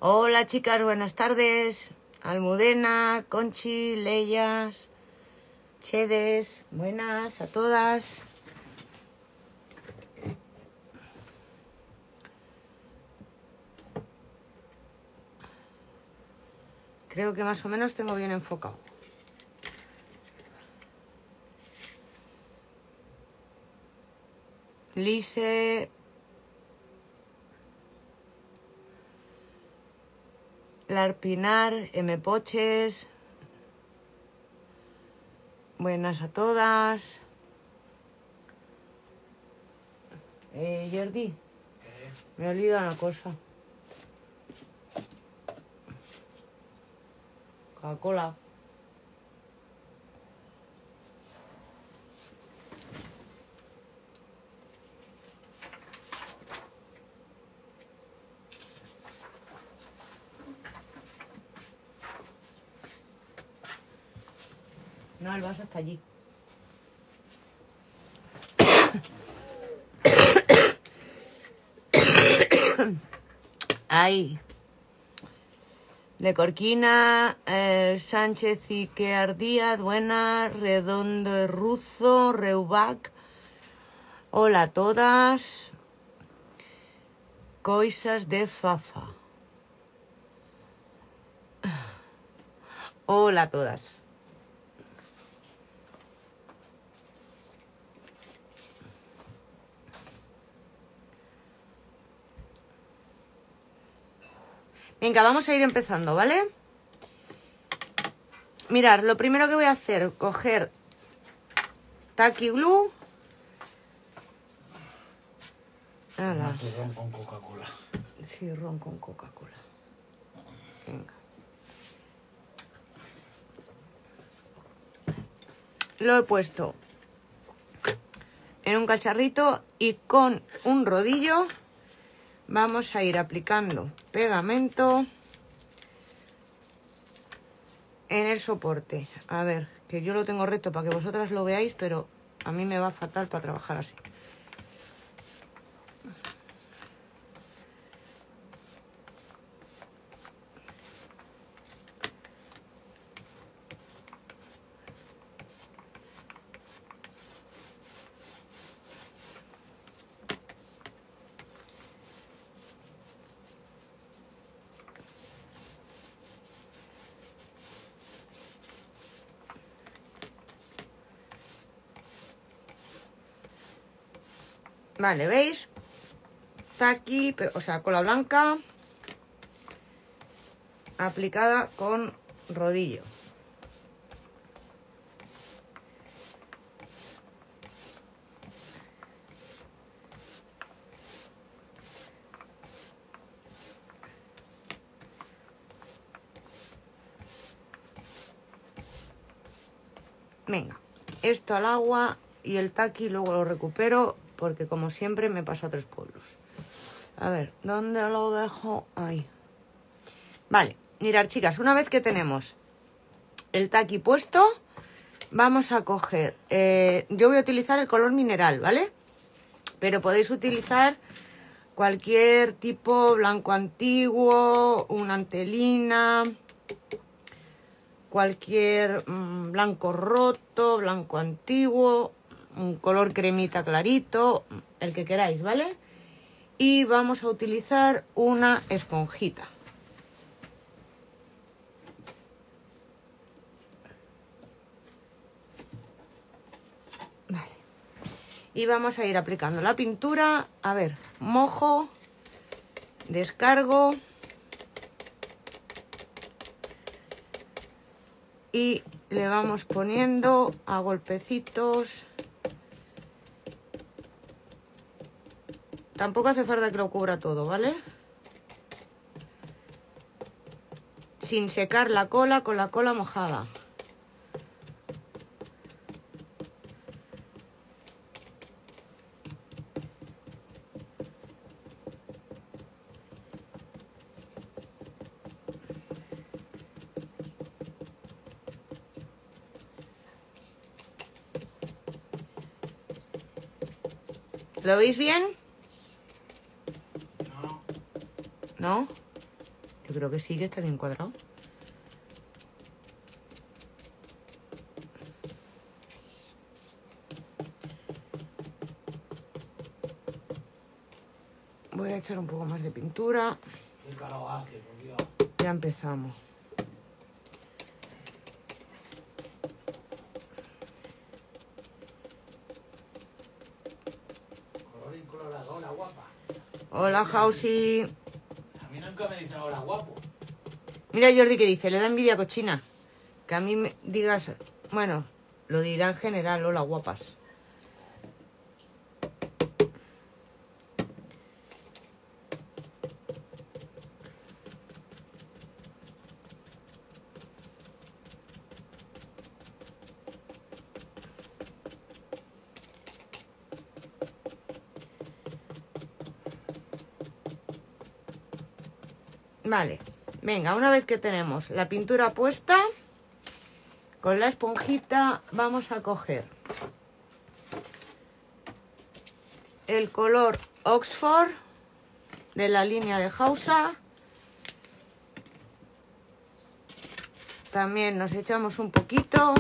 Hola chicas, buenas tardes. Almudena, Conchi, Leyas, Chedes, buenas a todas. Creo que más o menos tengo bien enfocado. Lise, Larpinar, M. Poches, buenas a todas. Jordi, me he olvidado una cosa. Coca-Cola. No, el vaso está allí. Ahí. De Corquina, Sánchez y Díaz, buenas, Redondo Ruzo, Reubac. Hola a todas. Coisas de Fafa. Hola a todas. Venga, vamos a ir empezando, ¿vale? Mirad, lo primero que voy a hacer, coger Tacky Glue. Ron con Coca-Cola. Sí, ron con Coca-Cola. Venga. Lo he puesto en un cacharrito y con un rodillo vamos a ir aplicando pegamento en el soporte. A ver, que yo lo tengo recto para que vosotras lo veáis, pero a mí me va fatal para trabajar así. Vale, ¿veis? Está aquí, o sea, cola blanca aplicada con rodillo. Venga, esto al agua y el taqui luego lo recupero porque como siempre me pasa a 3 pueblos. A ver, ¿dónde lo dejo? Ahí. Vale, mirad chicas, una vez que tenemos el taqui puesto, vamos a coger, yo voy a utilizar el color mineral, ¿vale? Pero podéis utilizar cualquier tipo, blanco antiguo, una antelina, cualquier blanco roto, blanco antiguo, un color cremita clarito, el que queráis, ¿vale? Y vamos a utilizar una esponjita. Vale. Y vamos a ir aplicando la pintura. A ver, mojo, descargo y le vamos poniendo a golpecitos. Tampoco hace falta que lo cubra todo, ¿vale? Sin secar la cola, con la cola mojada. ¿Lo veis bien? No. ¿No? Yo creo que sí, que está bien cuadrado. Voy a echar un poco más de pintura. Qué calor hace, por Dios. Ya empezamos. Color incolorado, hola guapa. Hola, Jausi. A mí nunca me dicen hola guapo. Mira Jordi que dice, le da envidia cochina. Que a mí me digas, bueno, lo dirá en general, hola guapas. Vale, venga, una vez que tenemos la pintura puesta, con la esponjita vamos a coger el color Oxford de la línea de Hausa. También nos echamos un poquito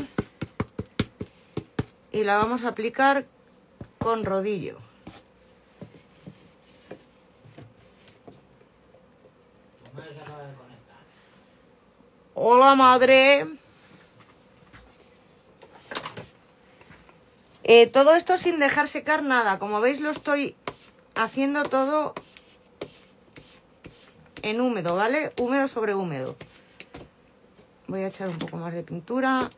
y la vamos a aplicar con rodillo. Tu madre se acaba de conectar. Hola, madre. Todo esto sin dejar secar nada. Como veis, lo estoy haciendo todo en húmedo, ¿vale? Húmedo sobre húmedo. Voy a echar un poco más de pintura.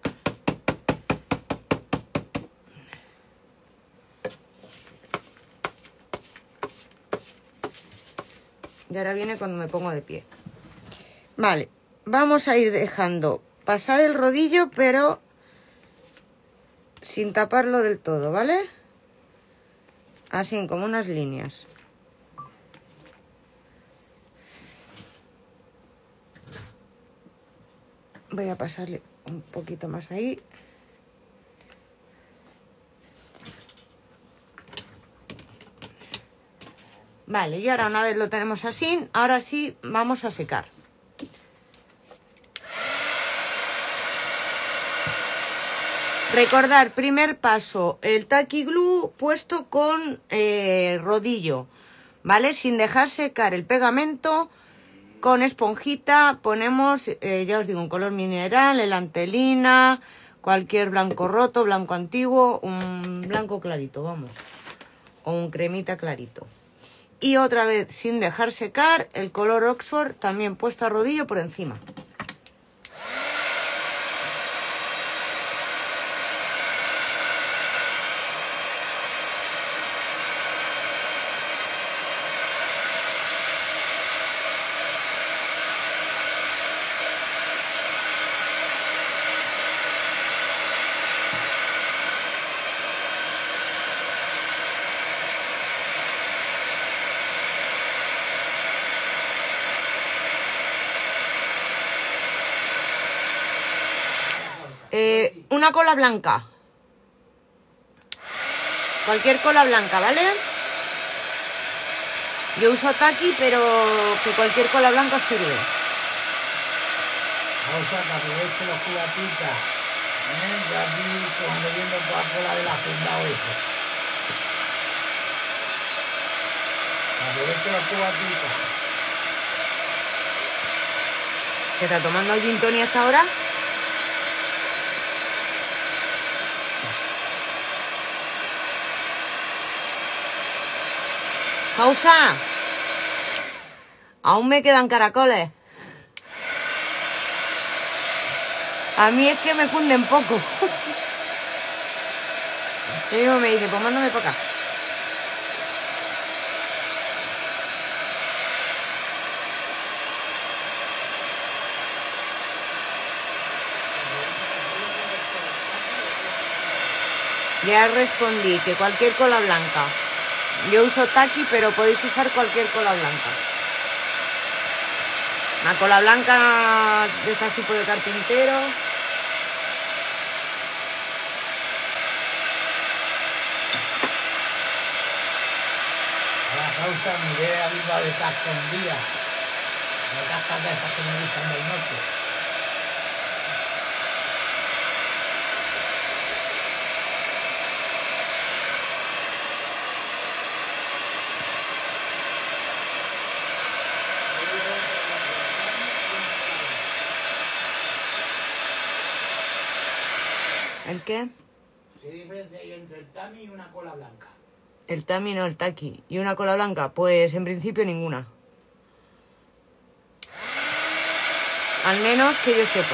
Y ahora viene cuando me pongo de pie. Vale, vamos a ir dejando pasar el rodillo, pero sin taparlo del todo, ¿vale? Así, como unas líneas. Voy a pasarle un poquito más ahí. Vale, y ahora una vez lo tenemos así, ahora sí vamos a secar. Recordar, primer paso, el tacky glue puesto con rodillo, ¿vale? Sin dejar secar el pegamento, con esponjita ponemos, ya os digo, un color mineral, elantelina, cualquier blanco roto, blanco antiguo, un blanco clarito, vamos, o un cremita clarito. Y otra vez, sin dejar secar, el color Oxford también puesto a rodillo por encima. Una cola blanca. Cualquier cola blanca, ¿vale? Yo uso tacky, pero que cualquier cola blanca os sirve. Vamos a que aproveche los cubatitas. Yo aquí como bebiendo Coca-Cola del hacendado eso. Aproveche los cubatitas. ¿Qué está tomando gin tonic hasta ahora? Pausa. Aún me quedan caracoles. A mí es que me funden poco. Y digo, me dice, pues mándame para acá. Ya respondí que cualquier cola blanca. Yo uso tacky, pero podéis usar cualquier cola blanca. Una cola blanca de este tipo de carpintero. La causa mi idea viva de estar escondida. No cascas de esas que me gustan del norte. ¿El qué? ¿Qué diferencia hay entre el tami y una cola blanca? El tami no, el taki. ¿Y una cola blanca? Pues en principio ninguna. Al menos que yo sepa.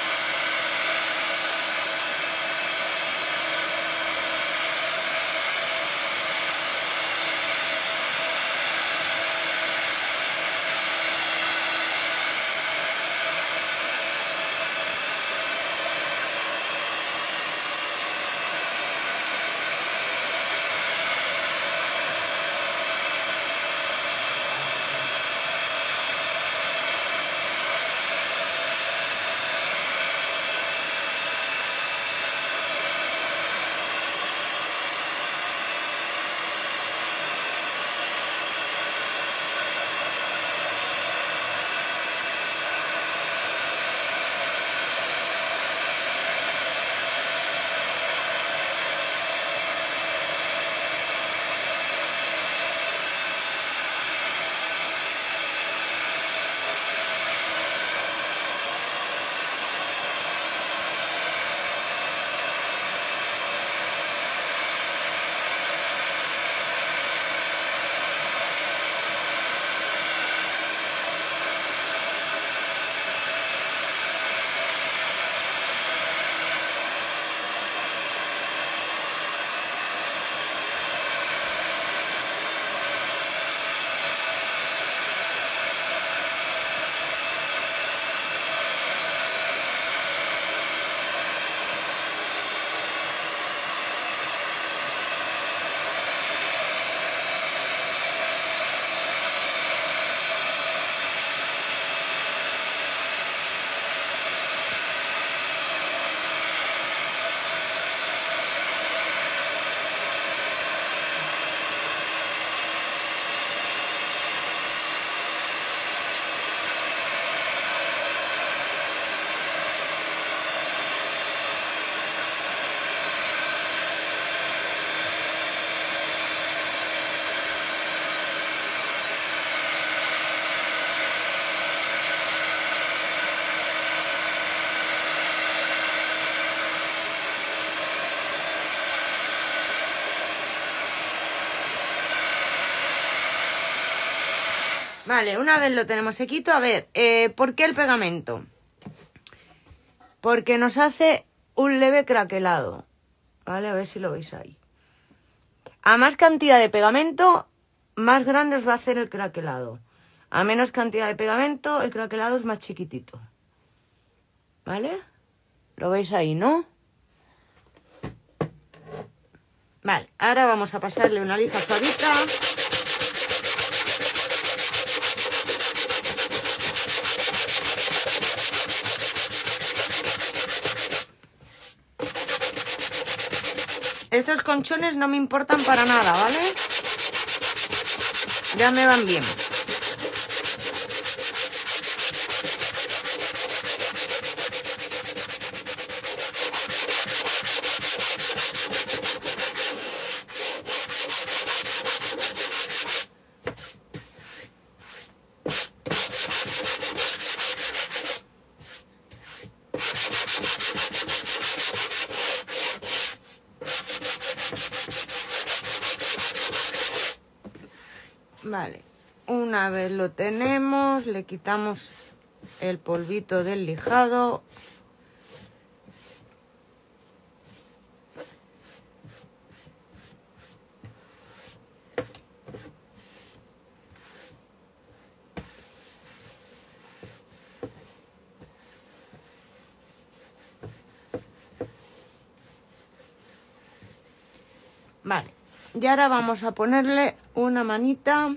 Vale, una vez lo tenemos sequito, a ver, ¿por qué el pegamento? Porque nos hace un leve craquelado, ¿vale? A ver si lo veis ahí. A más cantidad de pegamento, más grande os va a hacer el craquelado. A menos cantidad de pegamento, el craquelado es más chiquitito. ¿Vale? ¿Lo veis ahí, no? Vale, ahora vamos a pasarle una lija suavita. Estos conchones no me importan para nada, ¿vale? Ya me van bien. Vale, una vez lo tenemos, le quitamos el polvito del lijado. Vale, y ahora vamos a ponerle una manita.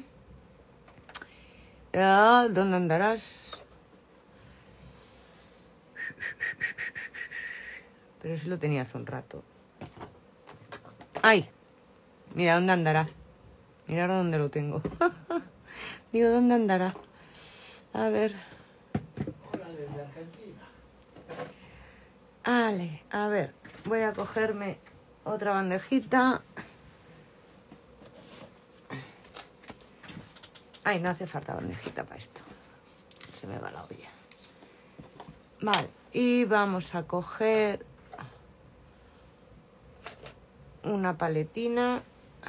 ¿Dónde andarás? Pero si lo tenía hace un rato. ¡Ay! Mira, ¿dónde andará? Mira ahora dónde lo tengo. Digo, ¿dónde andará? A ver. Hola desde Argentina. Vale, a ver. Voy a cogerme otra bandejita. Ay, no hace falta bandejita para esto. Se me va la olla. Vale, y vamos a coger una paletina.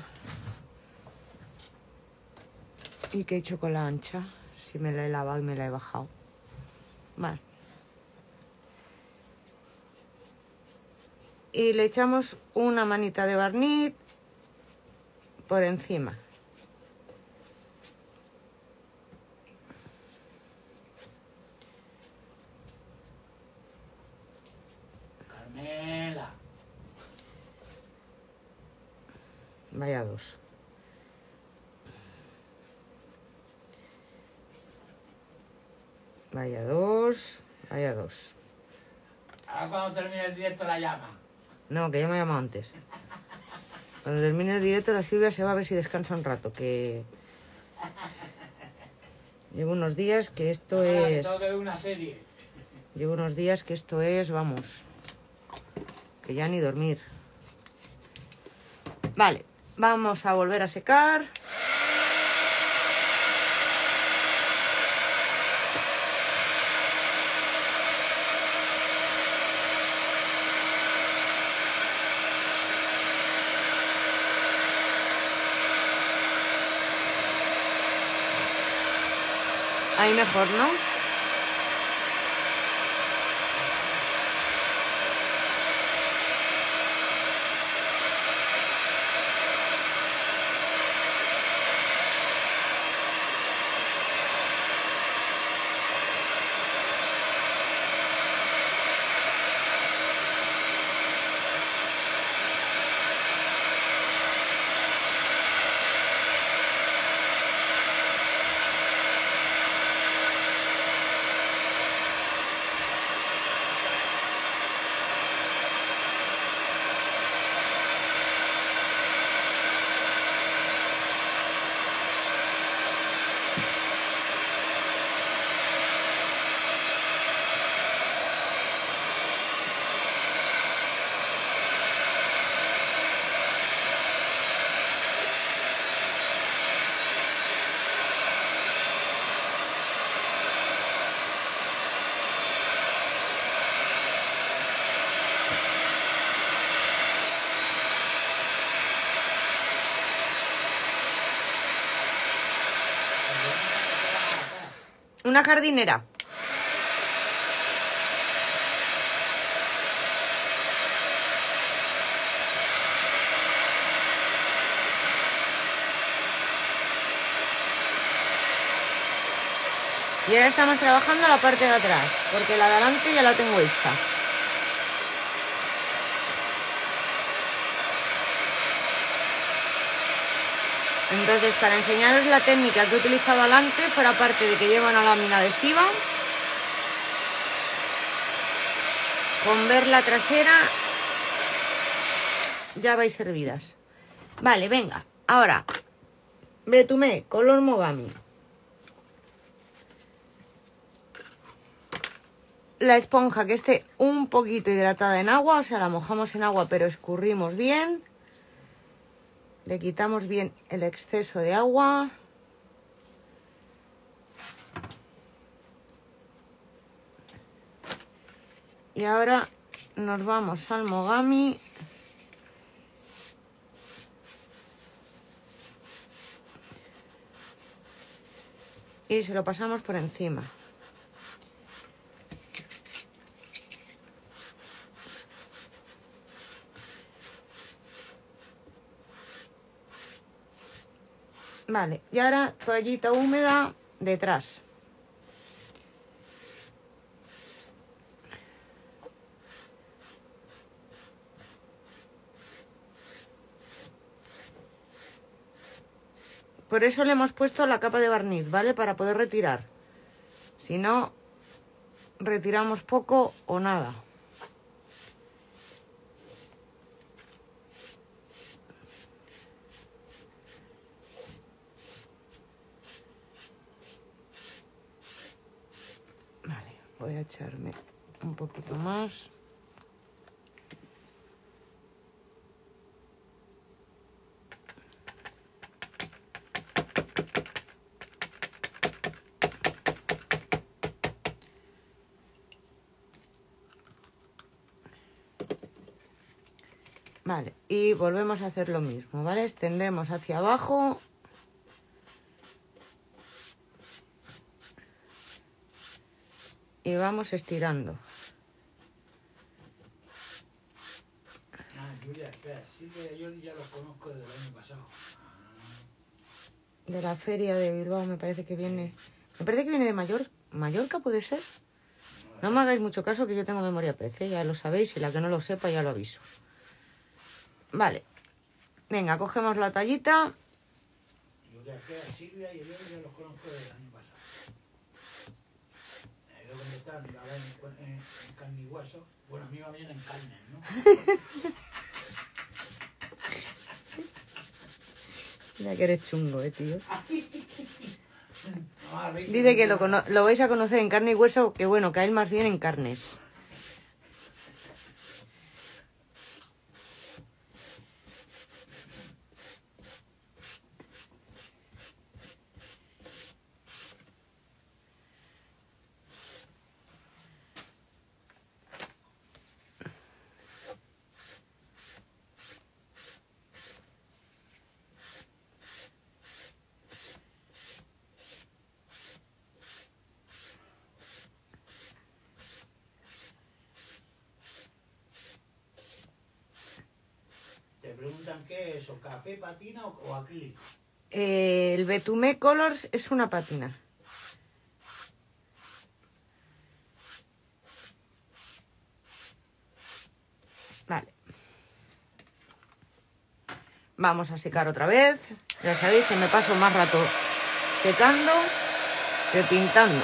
¿Y qué he hecho con la ancha? Si me la he lavado y me la he bajado. Vale. Y le echamos una manita de barniz por encima. Carmela. Vaya dos. Vaya dos. Vaya dos. Ahora cuando termine el directo la llama. No, que ya me ha llamado antes. Cuando termine el directo la Silvia se va a ver si descansa un rato, que llevo unos días que esto Ahora que es... tengo que ver una serie. Llevo unos días que esto es, vamos, que ya ni dormir. Vale, vamos a volver a secar. Ahí mejor, ¿no? Una jardinera. Y ahora estamos trabajando la parte de atrás, porque la de adelante ya la tengo hecha. Entonces, para enseñaros la técnica que he utilizado adelante, fuera parte de que lleva una lámina adhesiva, con ver la trasera ya vais servidas. Vale, venga, ahora, betumé, color mogami. La esponja que esté un poquito hidratada en agua, o sea, la mojamos en agua pero escurrimos bien. Le quitamos bien el exceso de agua. Y ahora nos vamos al mogami. Y se lo pasamos por encima. Vale, y ahora toallita húmeda detrás. Por eso le hemos puesto la capa de barniz, ¿vale? Para poder retirar. Si no, retiramos poco o nada. Voy a echarme un poquito más. Vale, y volvemos a hacer lo mismo, ¿vale? Extendemos hacia abajo. Y vamos estirando. Julia, espera, sí que yo ya los conozco desde el año pasado. De la feria de Bilbao, me parece que viene. Me parece que viene de Mallorca, ¿puede ser? No me hagáis mucho caso que yo tengo memoria PC, ya lo sabéis, y la que no lo sepa ya lo aviso. Vale. Venga, cogemos la tallita. Julia, espera, Silvia y yo ya los conozco desde el año pasado. Creo que están ahora en carne y hueso. Bueno, a mí va bien en carne, ¿no? Mira que eres chungo, tío. No, Dice que lo vais a conocer en carne y hueso, que bueno, que a él más bien en carnes. Te preguntan qué es eso, café, patina o acrílico. El Betumé Colors es una pátina. Vale. Vamos a secar otra vez. Ya sabéis que me paso más rato secando que pintando.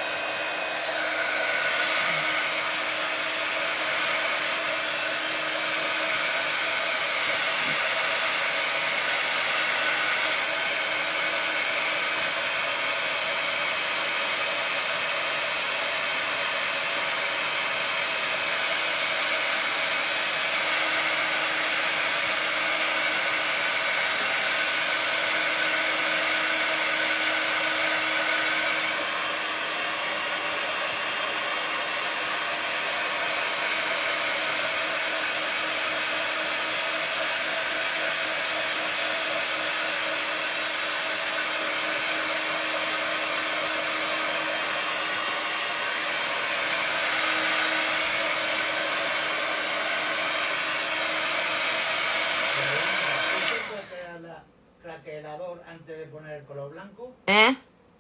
Craquelador antes de poner el color blanco. ¿Eh?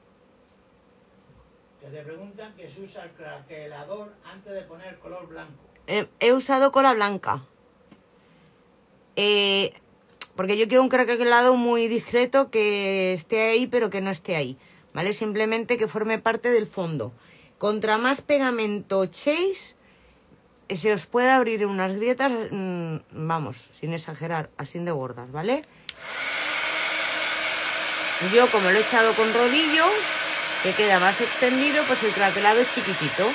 Que te preguntan que se usa el craquelador antes de poner el color blanco. He usado cola blanca. Porque yo quiero un craquelado muy discreto que esté ahí, pero que no esté ahí. ¿Vale? Simplemente que forme parte del fondo. Contra más pegamento echéis, se os puede abrir unas grietas, vamos, sin exagerar, así de gordas, ¿vale? Yo, como lo he echado con rodillo, que queda más extendido, pues el craquelado es chiquitito.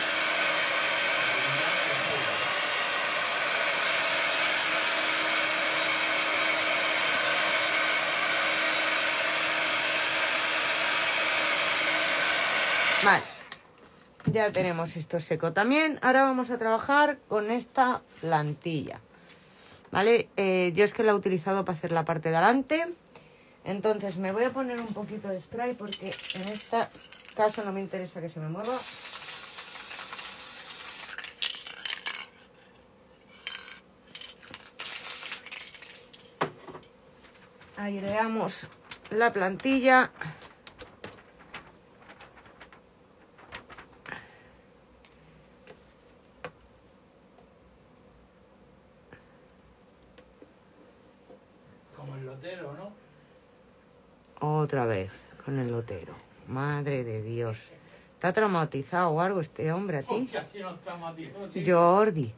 Vale, ya tenemos esto seco también. Ahora vamos a trabajar con esta plantilla, ¿vale? Yo es que la he utilizado para hacer la parte de adelante. Entonces me voy a poner un poquito de spray porque en este caso no me interesa que se me mueva. Aireamos la plantilla. Como el lotero, ¿no? Otra vez con el lotero. Madre de Dios. ¿Está traumatizado o algo este hombre a ti? Casi nos traumatizó, sí. Jordi.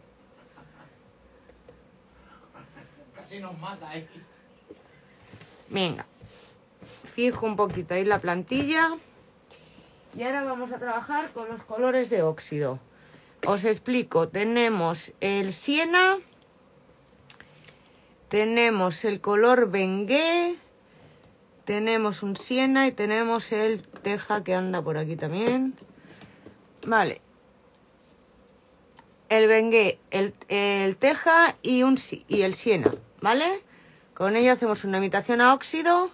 Casi nos mata, ¿eh? Venga. Fijo un poquito ahí la plantilla. Y ahora vamos a trabajar con los colores de óxido. Os explico, tenemos el siena, tenemos el color bengué, tenemos un siena y tenemos el teja que anda por aquí también. Vale. El bengué, el teja y el siena, ¿vale? Con ello hacemos una imitación a óxido.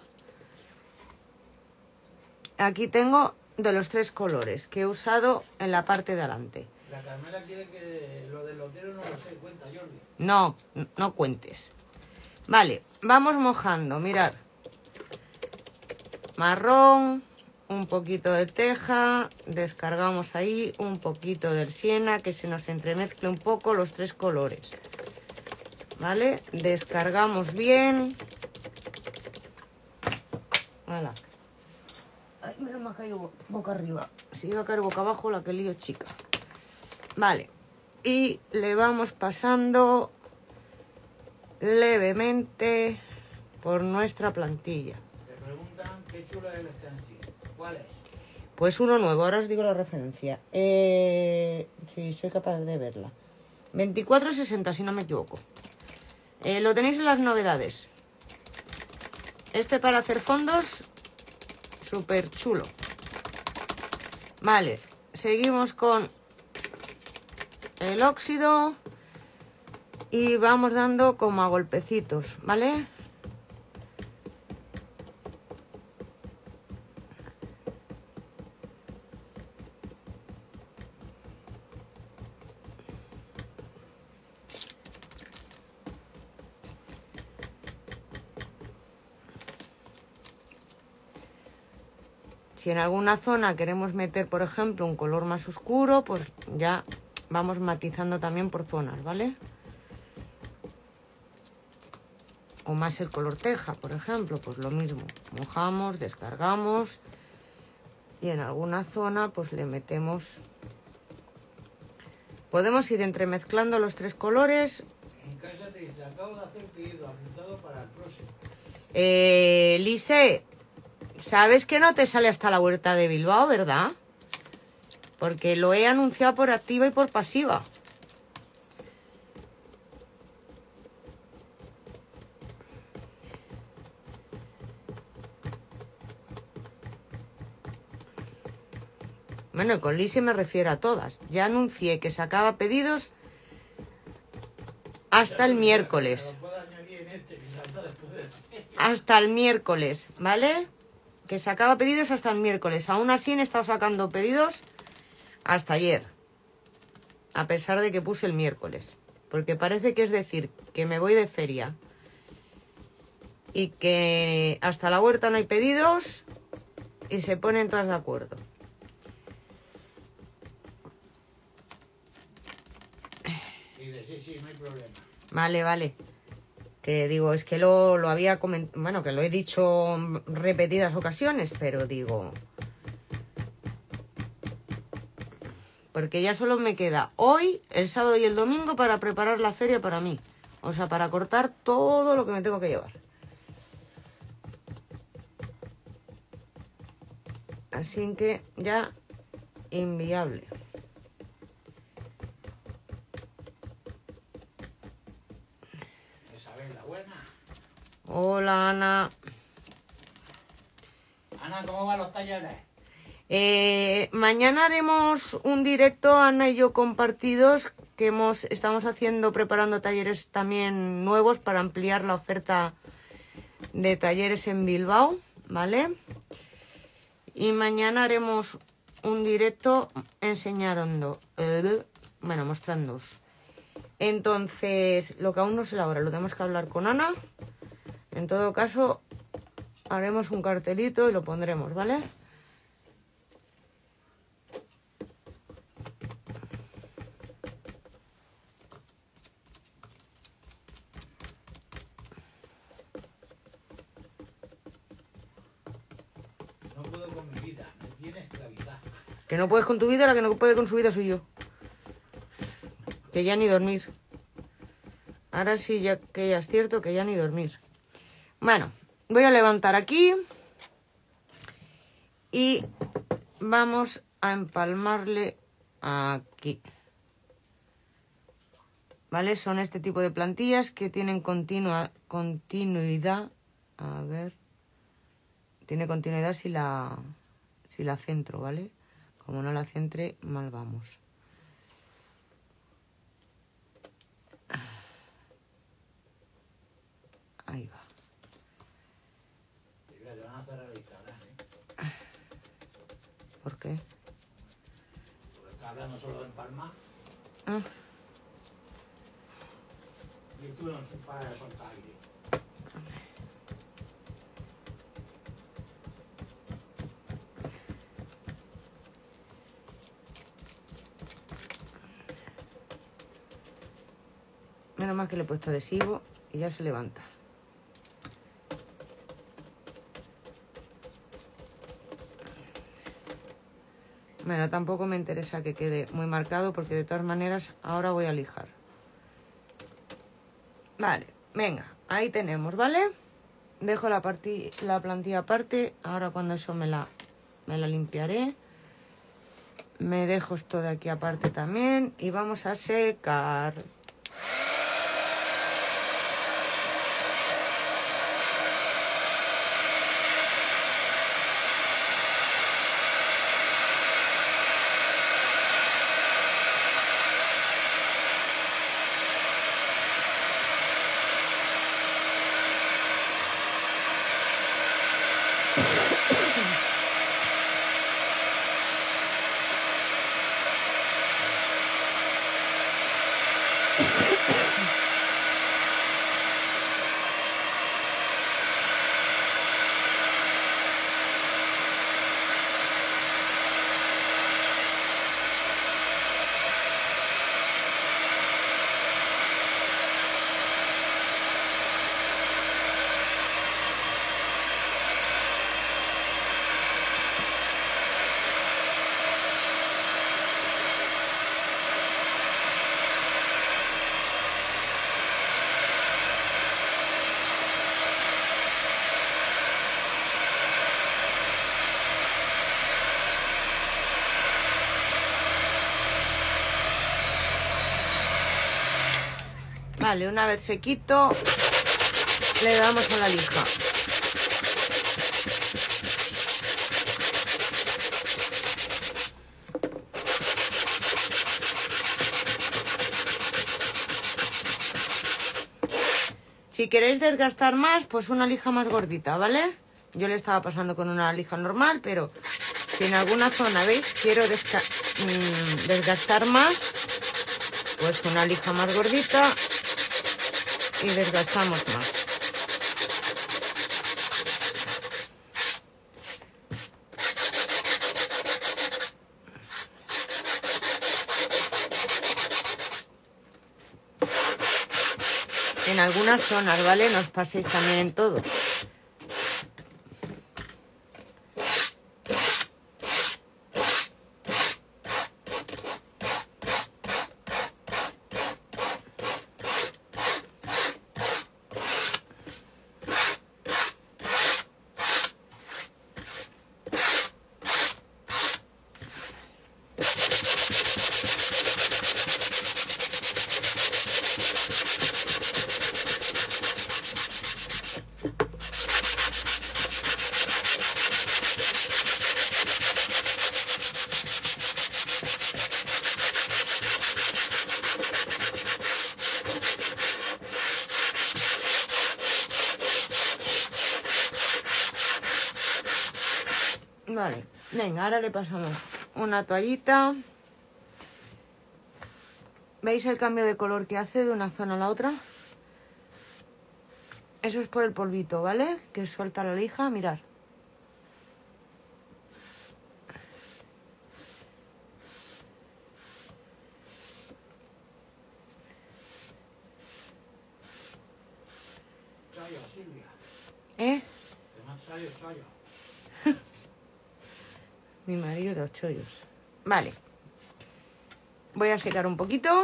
Aquí tengo de los 3 colores que he usado en la parte de adelante. La Carmela quiere que lo del lotero no lo sé, cuenta, Jordi. No, no cuentes. Vale, vamos mojando, mirad. Marrón, un poquito de teja, descargamos ahí un poquito del siena, que se nos entremezcle un poco los 3 colores. ¿Vale? Descargamos bien. Voilà. Ay, menos me ha caído boca arriba. Si iba a caer boca abajo, la que lío chica. Vale. Y le vamos pasando levemente por nuestra plantilla. Te preguntan qué chula es el stencil. ¿Cuál es? Pues uno nuevo, ahora os digo la referencia. Si soy capaz de verla. 2460, si no me equivoco. Lo tenéis en las novedades. Este para hacer fondos, súper chulo. Vale, seguimos con el óxido y vamos dando como a golpecitos, ¿vale? Si en alguna zona queremos meter, por ejemplo, un color más oscuro, pues ya vamos matizando también por zonas, ¿vale? O más el color teja, por ejemplo, pues lo mismo. Mojamos, descargamos y en alguna zona pues le metemos... Podemos ir entremezclando los 3 colores. En casa te dice, acabo de hacer pedido apuntado para el próximo. Lise, sabes que no te sale hasta la Huerta de Bilbao, ¿verdad? Porque lo he anunciado por activa y por pasiva. Bueno, con Lise me refiero a todas. Ya anuncié que sacaba pedidos hasta el miércoles. Hasta el miércoles, ¿vale? Que sacaba pedidos hasta el miércoles. Aún así he estado sacando pedidos hasta ayer. A pesar de que puse el miércoles. Porque parece que es decir que me voy de feria y que hasta la huerta no hay pedidos y se ponen todas de acuerdo. Sí, no hay problema. Vale, vale. Que digo, es que lo había comentado, bueno, que lo he dicho repetidas ocasiones, pero digo... Porque ya solo me queda hoy, el sábado y el domingo para preparar la feria para mí. O sea, para cortar todo lo que me tengo que llevar. Así que ya inviable. Isabel, la buena. Hola, Ana. Ana, ¿cómo van los talleres? Mañana haremos un directo, Ana y yo compartidos, que estamos preparando talleres también nuevos para ampliar la oferta de talleres en Bilbao, ¿vale? Y mañana haremos un directo mostrándoos. Entonces, lo que aún no sé la hora, lo tenemos que hablar con Ana. En todo caso, haremos un cartelito y lo pondremos, ¿vale? No puedo con mi vida, me tiene esclavizada. Que no puedes con tu vida, la que no puede con su vida soy yo. Que ya ni dormir. Ahora sí, ya que ya es cierto que ya ni dormir. Bueno, voy a levantar aquí. Y vamos a empalmarle aquí. ¿Vale? Son este tipo de plantillas que tienen continuidad. A ver. Tiene continuidad si la centro, ¿vale? Como no la centre, mal vamos. Ahí va. ¿Por qué? Porque está hablando solo de empalmar. Ah. Y tú no para de soltar aire. Menos mal que le he puesto adhesivo y ya se levanta. Bueno, tampoco me interesa que quede muy marcado porque de todas maneras ahora voy a lijar. Vale, venga, ahí tenemos, ¿vale? Dejo la plantilla aparte. Ahora cuando eso me la limpiaré. Me dejo esto de aquí aparte también y vamos a secar. Vale, una vez sequito, le damos a la lija. Si queréis desgastar más, pues una lija más gordita, ¿vale? Yo le estaba pasando con una lija normal, pero si en alguna zona, ¿veis? Quiero desgastar más, pues una lija más gordita y desgastamos más. En algunas zonas, ¿vale? No os paséis también en todo. Vale, venga, ahora le pasamos una toallita. ¿Veis el cambio de color que hace de una zona a la otra? Eso es por el polvito, ¿vale? Que suelta la lija, mirad. Chollo, Silvia. ¿Eh? Te me han salido chollo. Mi marido los chollos. Vale. Voy a secar un poquito.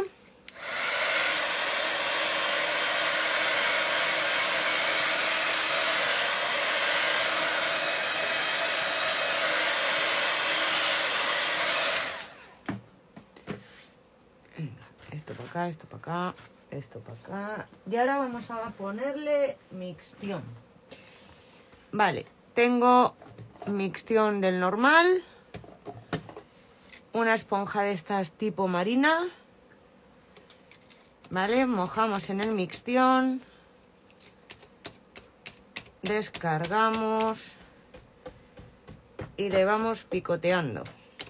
para acá, esto para acá, esto para acá. Y ahora vamos a ponerle mixtión. Vale, tengo mixtión del normal, una esponja de estas tipo marina. Vale, mojamos en el mixtión, descargamos y le vamos picoteando.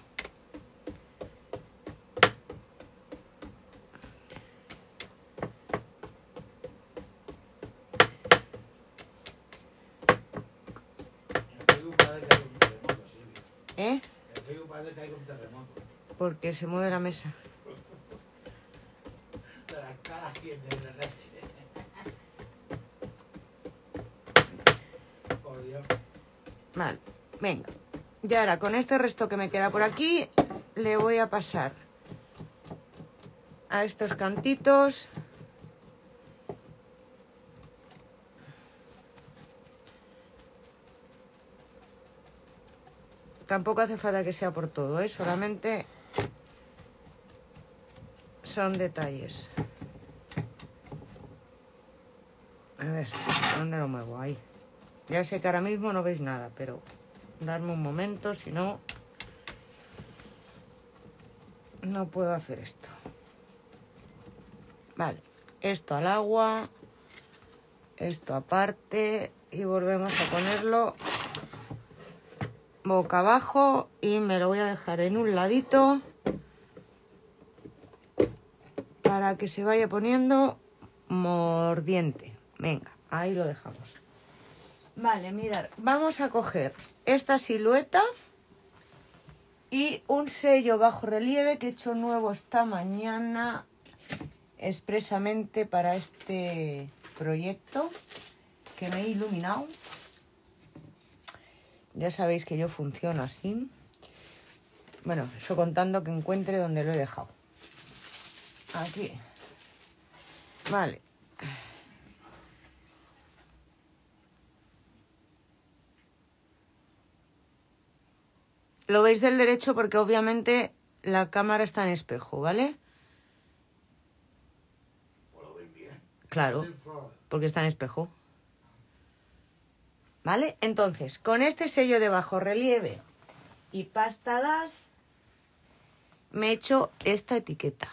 ¿Eh? Porque se mueve la mesa. Vale, venga. Y ahora con este resto que me queda por aquí, le voy a pasar a estos cantitos. Tampoco hace falta que sea por todo, ¿eh? Solamente son detalles. A ver, ¿dónde lo muevo? Ahí. Ya sé que ahora mismo no veis nada, pero darme un momento, si no, no puedo hacer esto. Vale, esto al agua, esto aparte y volvemos a ponerlo boca abajo y me lo voy a dejar en un ladito para que se vaya poniendo mordiente. Venga, ahí lo dejamos. Vale, mirad, vamos a coger esta silueta y un sello bajo relieve que he hecho nuevo esta mañana expresamente para este proyecto que me he iluminado. Ya sabéis que yo funciono así. Bueno, eso contando que encuentre donde lo he dejado. Aquí. Vale. Lo veis del derecho porque obviamente la cámara está en espejo, ¿vale? Claro, porque está en espejo. ¿Vale? Entonces, con este sello de bajo relieve y pasta DAS, me he hecho esta etiqueta.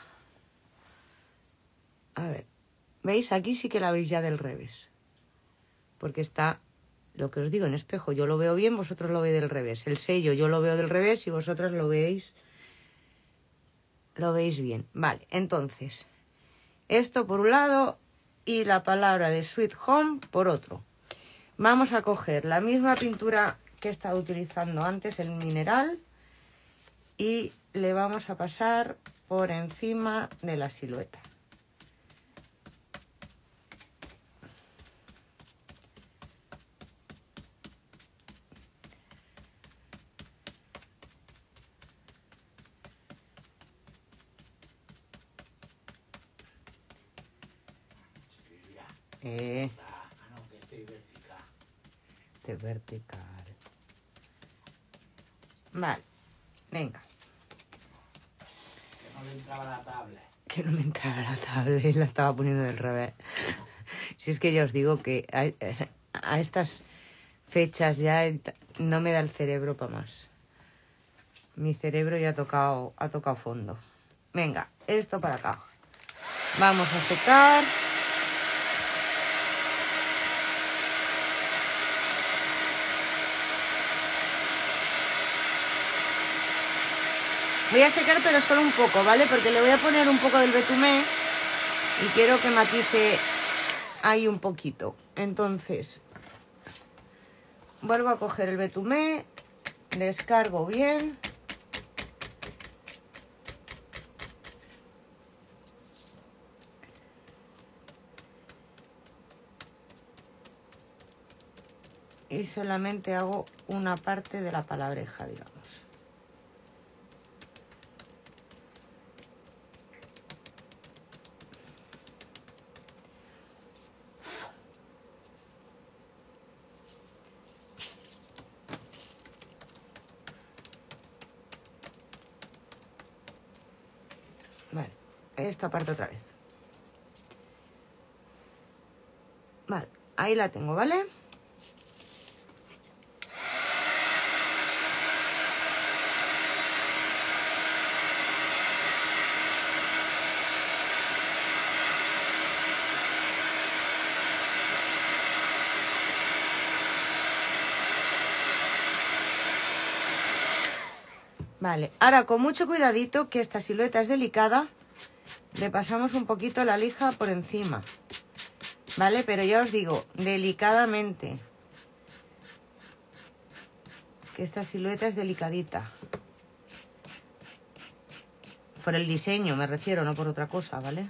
A ver, ¿veis? Aquí sí que la veis ya del revés. Porque está, lo que os digo, en espejo. Yo lo veo bien, vosotros lo veis del revés. El sello yo lo veo del revés y vosotros lo veis bien. Vale, entonces, esto por un lado y la palabra de Sweet Home por otro. Vamos a coger la misma pintura que he estado utilizando antes, el mineral, y le vamos a pasar por encima de la silueta. De vertical. Vale, venga. Que no le entraba la tablet. Que no me entrara la tablet, la estaba poniendo del revés. Si es que ya os digo que a estas fechas ya no me da el cerebro para más. Mi cerebro ya ha tocado fondo. Venga, esto para acá. Vamos a secar. Voy a secar pero solo un poco, ¿vale? Porque le voy a poner un poco del betumé y quiero que matice ahí un poquito. Entonces, vuelvo a coger el betumé, descargo bien. Y solamente hago una parte de la palabreja, digamos. Vale, esta parte otra vez. Vale, ahí la tengo, ¿vale? Vale, ahora con mucho cuidadito, que esta silueta es delicada, le pasamos un poquito la lija por encima, ¿vale? Pero ya os digo, delicadamente, que esta silueta es delicadita. Por el diseño me refiero, no por otra cosa, ¿vale?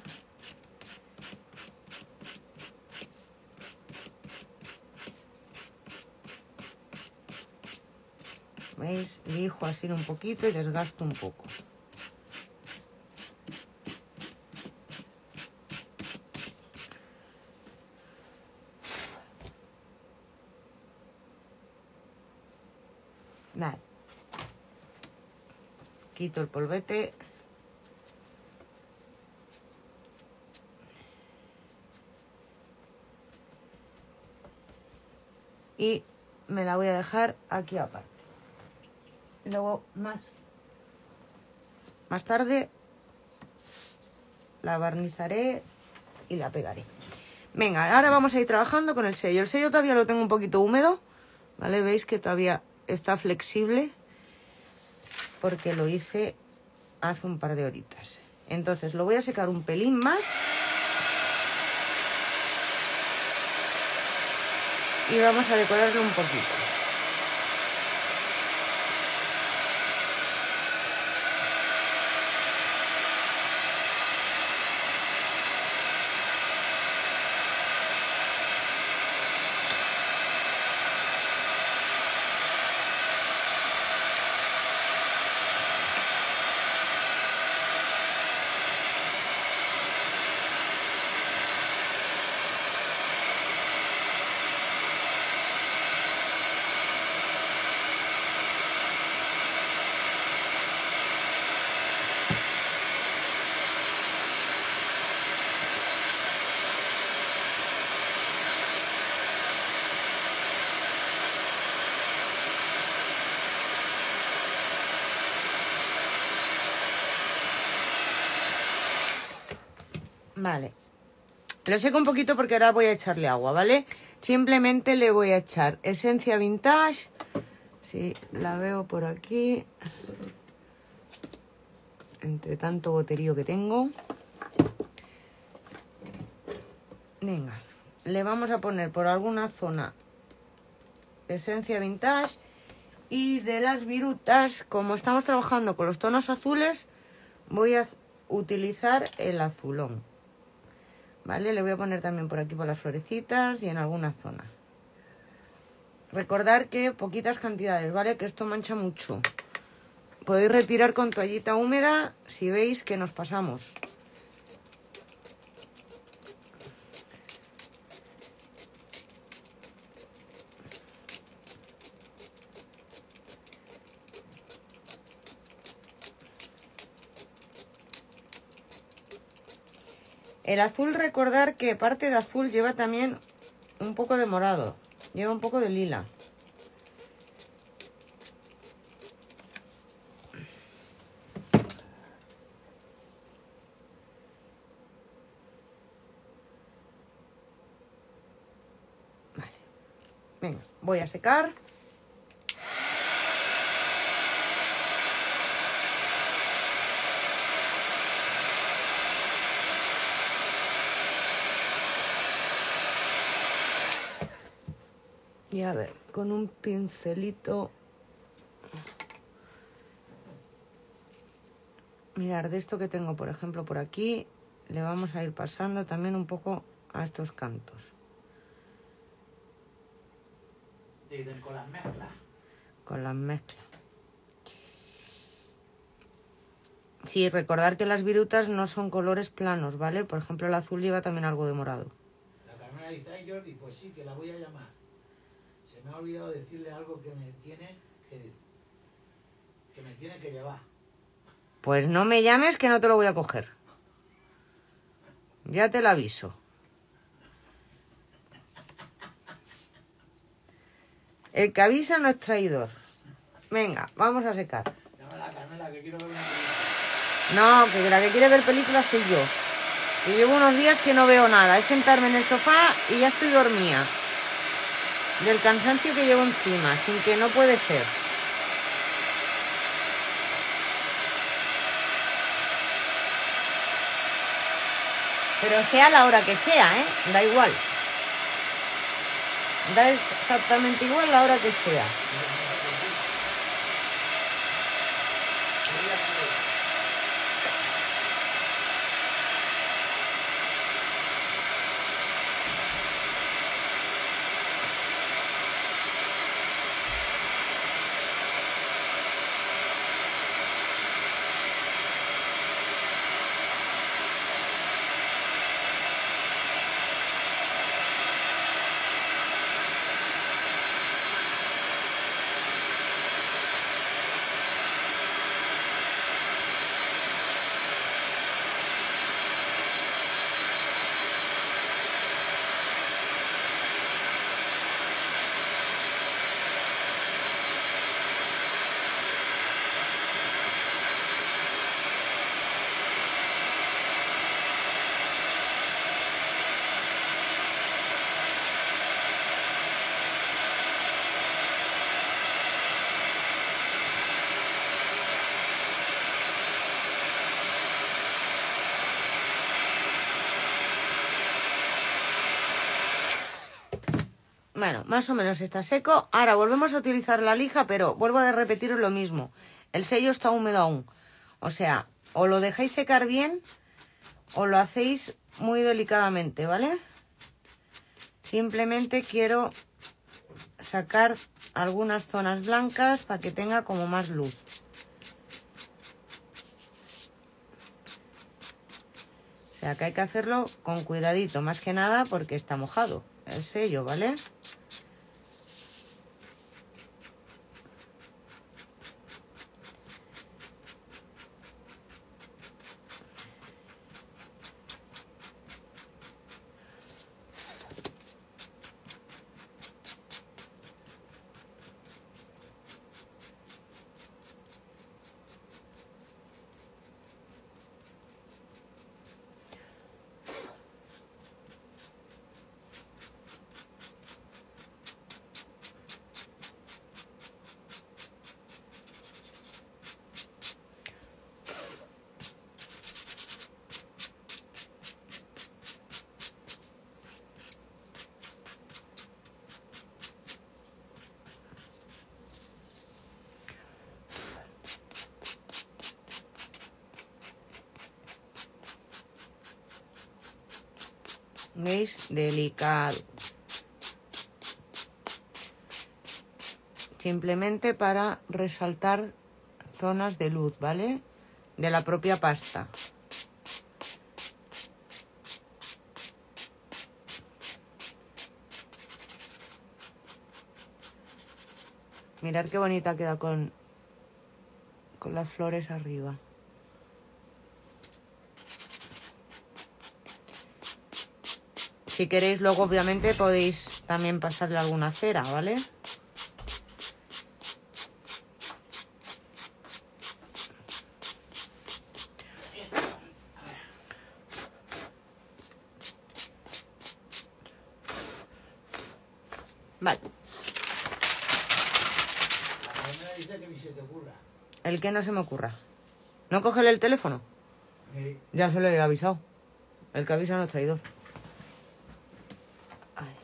¿Veis? Lijo así un poquito y desgasto un poco. Vale. Quito el polvete. Y me la voy a dejar aquí aparte. Luego más tarde la barnizaré y la pegaré. Venga, ahora vamos a ir trabajando con el sello. El sello todavía lo tengo un poquito húmedo, ¿vale? Veis que todavía está flexible porque lo hice hace un par de horitas. Entonces lo voy a secar un pelín más y vamos a decorarlo un poquito. Vale, lo seco un poquito porque ahora voy a echarle agua, ¿vale? Simplemente le voy a echar esencia vintage. Sí, la veo por aquí. Entre tanto boterío que tengo. Venga, le vamos a poner por alguna zona esencia vintage. Y de las virutas, como estamos trabajando con los tonos azules, voy a utilizar el azulón. ¿Vale? Le voy a poner también por aquí por las florecitas y en alguna zona. Recordar que poquitas cantidades, ¿vale? Que esto mancha mucho. Podéis retirar con toallita húmeda si veis que nos pasamos. El azul, recordar que parte de azul lleva también un poco de morado, lleva un poco de lila. Vale. Venga, voy a secar. Y a ver, con un pincelito, mirar de esto que tengo, por ejemplo, por aquí, le vamos a ir pasando también un poco a estos cantos. Con las mezclas. Con las mezclas. Sí, recordar que las virutas no son colores planos, ¿vale? Por ejemplo, el azul lleva también algo de morado. La Carmela dice, ay Jordi, pues sí, que la voy a llamar. Se me ha olvidado decirle algo que me tiene que llevar. Pues no me llames que no te lo voy a coger. Ya te lo aviso. El que avisa no es traidor. Venga, vamos a secar. Llámala, Carmela, que quiero ver una No, película. que la que quiere ver películas soy yo. Y llevo unos días que no veo nada. Es sentarme en el sofá y ya estoy dormida. Del cansancio que llevo encima, sin que no puede ser. Pero sea la hora que sea, ¿eh? Da igual. Da exactamente igual la hora que sea. Bueno, más o menos está seco. Ahora volvemos a utilizar la lija, pero vuelvo a repetir lo mismo. El sello está húmedo aún. O sea, o lo dejáis secar bien o lo hacéis muy delicadamente, ¿vale? Simplemente quiero sacar algunas zonas blancas para que tenga como más luz. O sea, que hay que hacerlo con cuidadito, más que nada porque está mojado el sello, ¿vale? ¿Veis? Delicado. Simplemente para resaltar zonas de luz, ¿vale? De la propia pasta. Mirad qué bonita queda con las flores arriba. Si queréis, luego obviamente podéis también pasarle alguna cera, ¿vale? Vale. La Carmela dice que ni se te ocurra. El que no se me ocurra. ¿No cogerle el teléfono? Sí. Ya se lo he avisado. El que avisa no es traidor. Ay.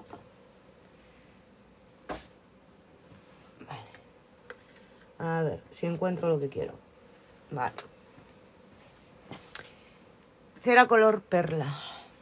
Vale. A ver, si encuentro lo que quiero. Vale. Cera color perla.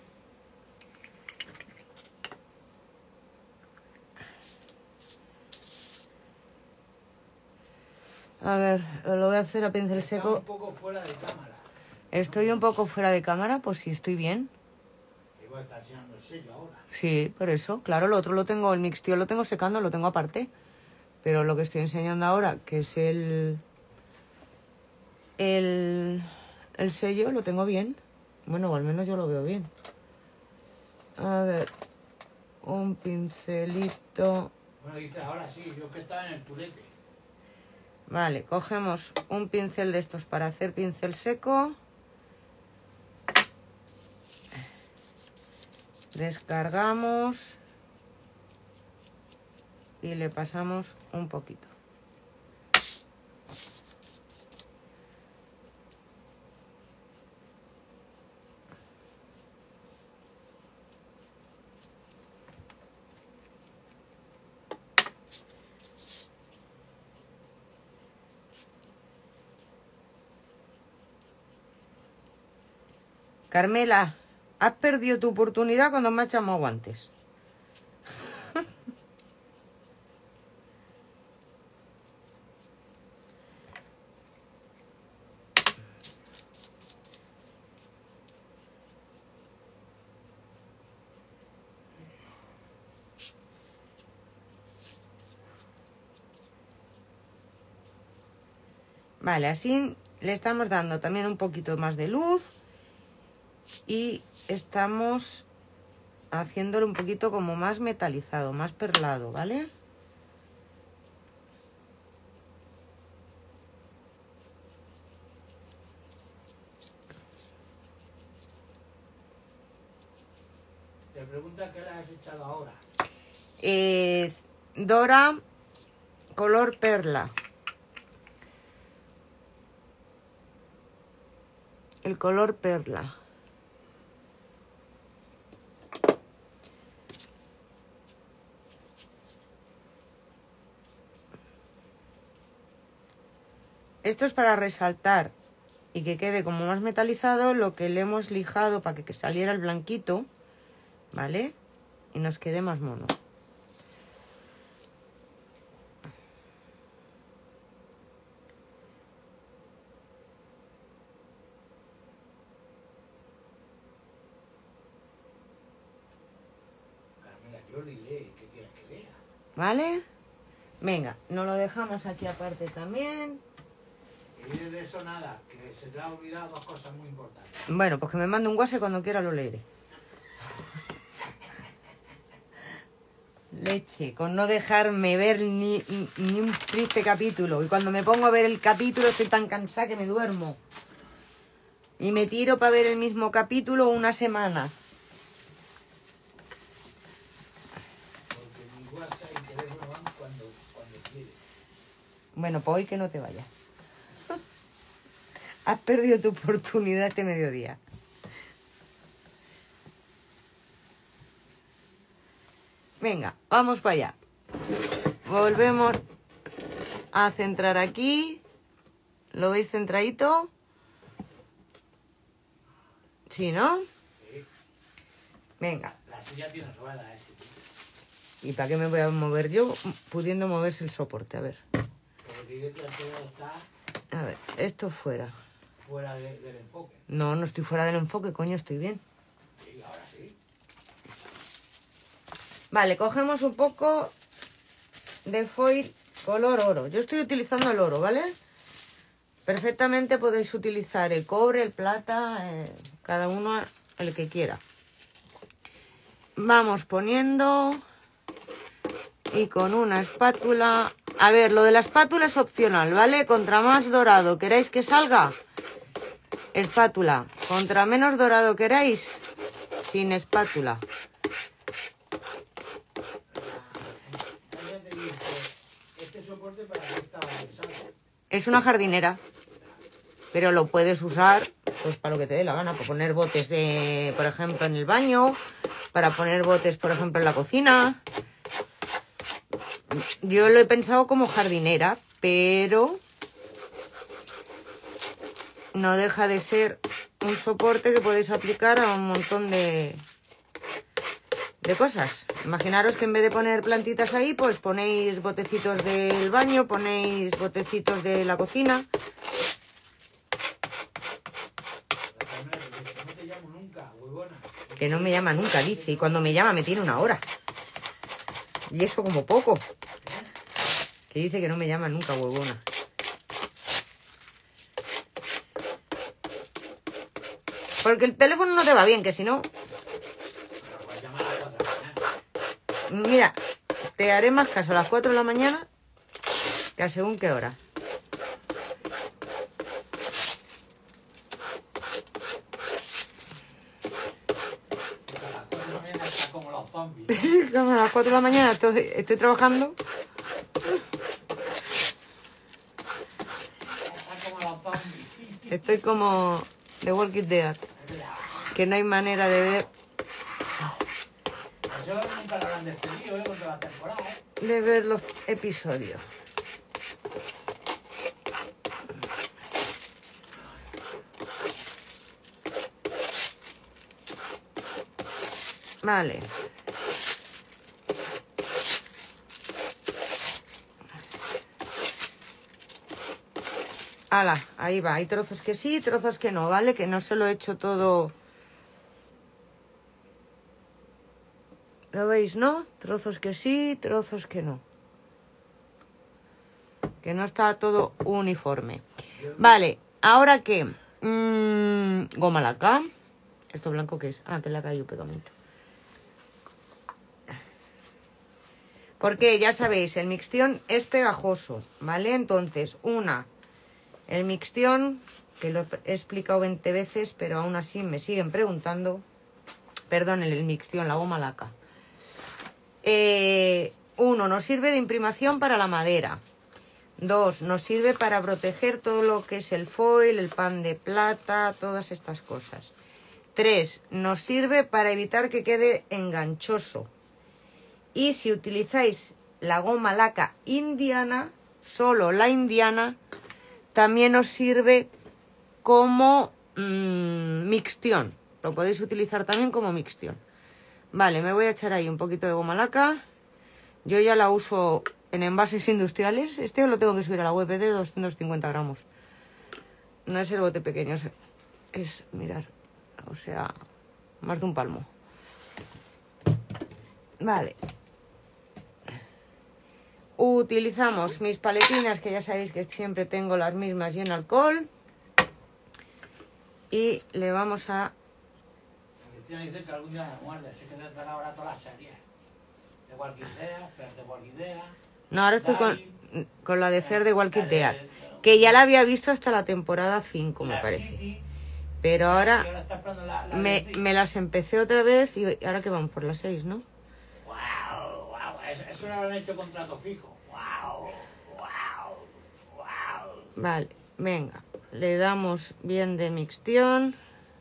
A ver, lo voy a hacer a pincel Está seco. un poco fuera de cámara. Estoy un poco fuera de cámara, pues si estoy bien. Igual está echando el sello ahora. Sí, por eso. Claro, lo otro lo tengo, el mixtiol lo tengo secando, lo tengo aparte. Pero lo que estoy enseñando ahora, que es el sello, lo tengo bien. Bueno, o al menos yo lo veo bien. A ver, un pincelito. Bueno, dices, ahora sí, yo que estaba en el tulete. Vale, cogemos un pincel de estos para hacer pincel seco. Descargamos. Y le pasamos un poquito. Carmela, has perdido tu oportunidad cuando me echamos guantes. Vale, así le estamos dando también un poquito más de luz y estamos haciéndolo un poquito como más metalizado, más perlado, ¿vale? Te pregunta qué le has echado ahora. Dora, color perla. El color perla. Esto es para resaltar y que quede como más metalizado lo que le hemos lijado para que saliera el blanquito, ¿vale? Y nos quede más mono. Carmela, Jordi, lee, ¿qué quieres que lea? ¿Vale? Venga, nos lo dejamos aquí aparte también. Y de eso nada, que se te han olvidado dos cosas muy importantes. Bueno, pues que me mande un WhatsApp cuando quiera lo leeré. Leche, con no dejarme ver ni un triste capítulo. Y cuando me pongo a ver el capítulo estoy tan cansada que me duermo. Y me tiro para ver el mismo capítulo una semana. Porque mi WhatsApp y teléfono van cuando quieres. Bueno, pues hoy que no te vayas. Has perdido tu oportunidad este mediodía. Venga, vamos para allá. Volvemos a centrar aquí. ¿Lo veis centradito? Sí, ¿no? Sí. Venga. La silla tiene ruedas, sí. ¿Y para qué me voy a mover yo pudiendo moverse el soporte? A ver. Porque dice que el tela está A ver, esto fuera. fuera del enfoque. No, no estoy fuera del enfoque, coño, estoy bien. Sí, ahora sí. Vale, cogemos un poco de foil color oro. Yo estoy utilizando el oro, ¿vale? Perfectamente podéis utilizar el cobre, el plata, cada uno el que quiera. Vamos poniendo y con una espátula... A ver, lo de la espátula es opcional, ¿vale? Contra más dorado queráis que salga, espátula. Contra menos dorado queráis, sin espátula. Ella te dice, este soporte para qué estaba pensado. Es una jardinera, pero lo puedes usar pues para lo que te dé la gana, para poner botes de, por ejemplo, en el baño, para poner botes, por ejemplo, en la cocina. Yo lo he pensado como jardinera, pero no deja de ser un soporte que podéis aplicar a un montón de cosas. Imaginaros que en vez de poner plantitas ahí, pues ponéis botecitos del baño, ponéis botecitos de la cocina. No te llamo nunca, huevona. Que no me llama nunca, dice, y cuando me llama me tiene una hora. Y eso como poco. Que dice que no me llama nunca, huevona. Porque el teléfono no te va bien, que si no... Pero voy a llamar a las 4 de la mañana. Mira, te haré más caso a las 4 de la mañana que a según qué hora. Porque a las 4 de la mañana está como los zombies. Como a las 4 de la mañana estoy trabajando. Está como los zombies. Estoy como The Walking Dead. Que no hay manera de ver, Eso nunca lo habrán despedido, con toda la temporada, los episodios. Vale. Hala, ahí va. Hay trozos que sí, trozos que no, ¿vale? Que no se lo he hecho todo. ¿Lo veis, no? Trozos que sí, trozos que no. Que no está todo uniforme. Vale, ¿ahora qué? Goma laca. ¿Esto blanco qué es? Ah, que le ha caído pegamento. Porque ya sabéis, el mixtión es pegajoso, ¿vale? Entonces, el mixtión, que lo he explicado 20 veces, pero aún así me siguen preguntando. Perdón, el mixtión, la goma laca. Nos sirve de imprimación para la madera. 2, nos sirve para proteger todo lo que es el foil, el pan de plata, todas estas cosas. 3, nos sirve para evitar que quede enganchoso. Y si utilizáis la goma laca indiana, solo la indiana, también os sirve como mixtión. Lo podéis utilizar también como mixtión. Vale, me voy a echar ahí un poquito de goma laca. Yo ya la uso en envases industriales. Este lo tengo que subir a la web, de 250 gramos. No es el bote pequeño, es mirar, o sea, más de un palmo. Vale. Utilizamos mis paletinas, que ya sabéis que siempre tengo las mismas y en alcohol. Y le vamos a... Cristina dice que algún día me muerde, así que tendrán ahora todas las series. De Walking Dead, Fer de Walking Dead. No, ahora estoy con la de Fer de Walking Dead, que ya la había visto hasta la temporada 5, me parece. City, Pero ahora está esperando la me las empecé otra vez y ahora que vamos por las 6, ¿no? ¡Wow! ¡Wow! Eso no lo han hecho contrato fijo. ¡Wow! ¡Wow! ¡Wow! Vale, venga. Le damos bien de mixtión.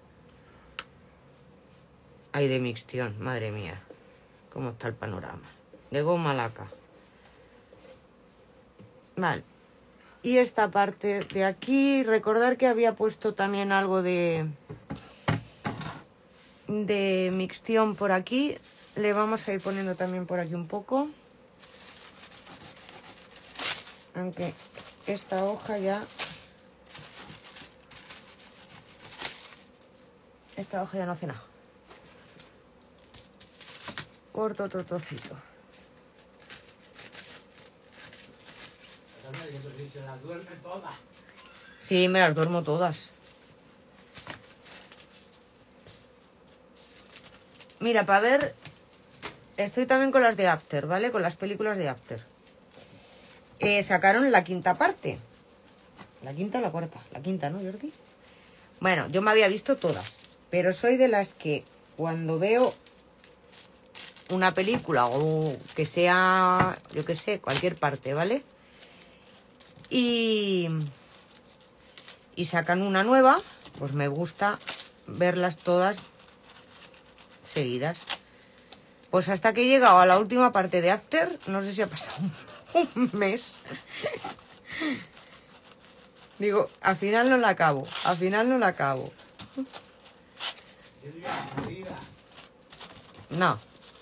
Ay, de mixtión, madre mía. ¿Cómo está el panorama? De goma laca. Vale. Y esta parte de aquí, recordar que había puesto también algo de mixtión por aquí. Le vamos a ir poniendo también por aquí un poco. Aunque esta hoja ya... Esta hoja ya no hace nada. Corto otro trocito. Se las duerme todas. Sí, me las duermo todas. Mira, para ver... Estoy también con las de After, ¿vale? Con las películas de After. Sacaron la quinta parte. ¿La quinta o la cuarta? La quinta, ¿no, Jordi? Bueno, yo me había visto todas. Pero soy de las que cuando veo una película o que sea, yo qué sé, cualquier parte, ¿vale? Y sacan una nueva, pues me gusta verlas todas seguidas. Pues hasta que he llegado a la última parte de After, no sé si ha pasado un mes. Digo, al final no la acabo, al final no la acabo. No.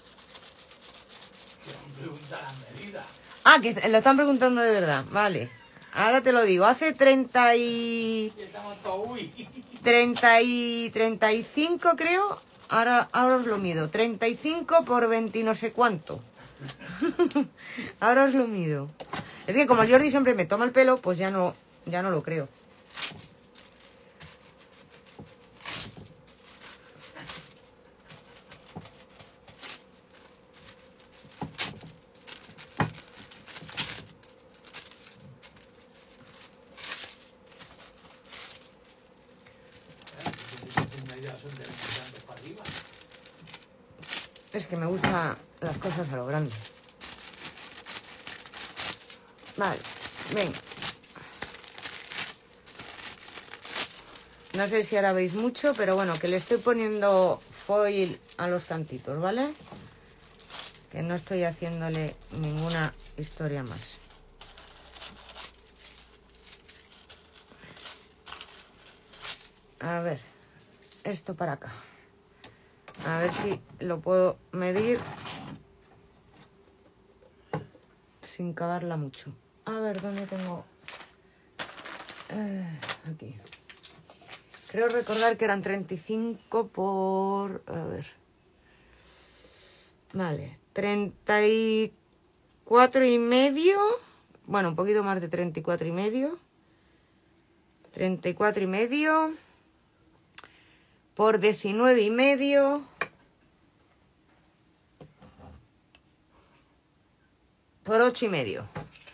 Ah, que lo están preguntando de verdad, vale. Ahora te lo digo, hace 35 creo, ahora os lo mido, 35 por 20 no sé cuánto. Ahora os lo mido. Es que como el Jordi siempre me toma el pelo, pues ya no lo creo. Es que me gustan las cosas a lo grande. Vale, venga. No sé si ahora veis mucho, pero bueno, que le estoy poniendo foil a los cantitos, ¿vale? Que no estoy haciéndole ninguna historia más. A ver, esto para acá. A ver si lo puedo medir sin cavarla mucho. A ver, ¿dónde tengo? Aquí. Creo recordar que eran 35 por... A ver. Vale, 34 y medio. Bueno, un poquito más de 34 y medio. 34 y medio. Por 19 y medio. Por 8 y medio.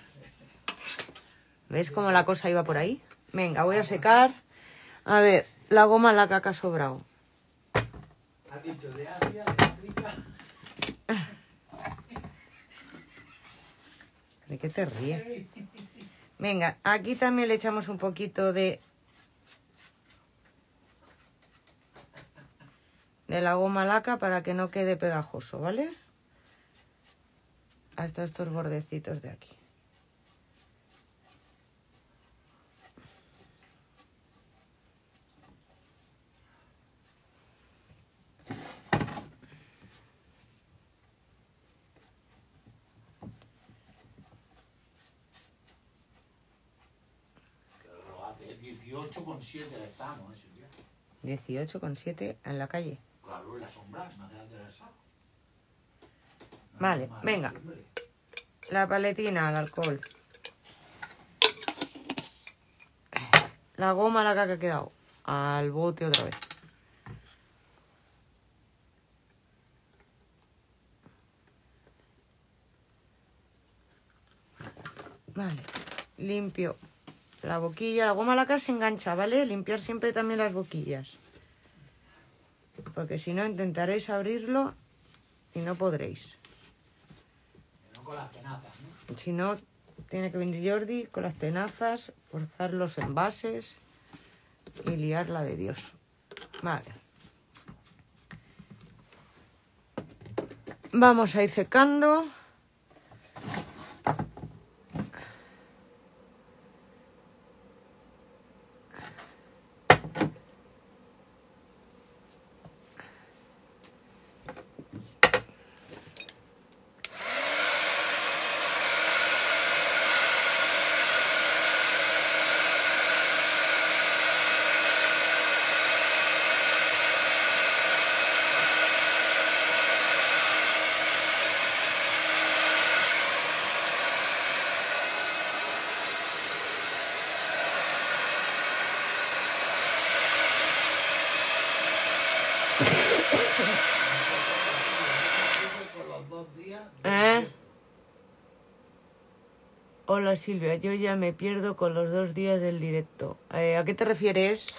¿Ves cómo la cosa iba por ahí? Venga, voy a secar. A ver, la goma laca que ha sobrado. ¿Has dicho de Asia, de África? ¿De qué te ríes? Venga, aquí también le echamos un poquito de la goma laca para que no quede pegajoso, ¿vale? Hasta estos bordecitos de aquí. Que lo hace 18,7 estamos, eso ya. 18,7 en la calle. Claro, en la sombra, imagínate eso. Vale, venga. La paletina al alcohol. La goma laca que ha quedado al bote otra vez. Vale, limpio la boquilla. La goma laca se engancha, ¿vale? Limpiar siempre también las boquillas. Porque si no intentaréis abrirlo y no podréis. No con las tenazas, ¿no? Si no, tiene que venir Jordi con las tenazas, forzar los envases y liarla de Dios. Vale. Vamos a ir secando. Con los 2 días. Hola Silvia, yo ya me pierdo con los 2 días del directo. ¿A qué te refieres?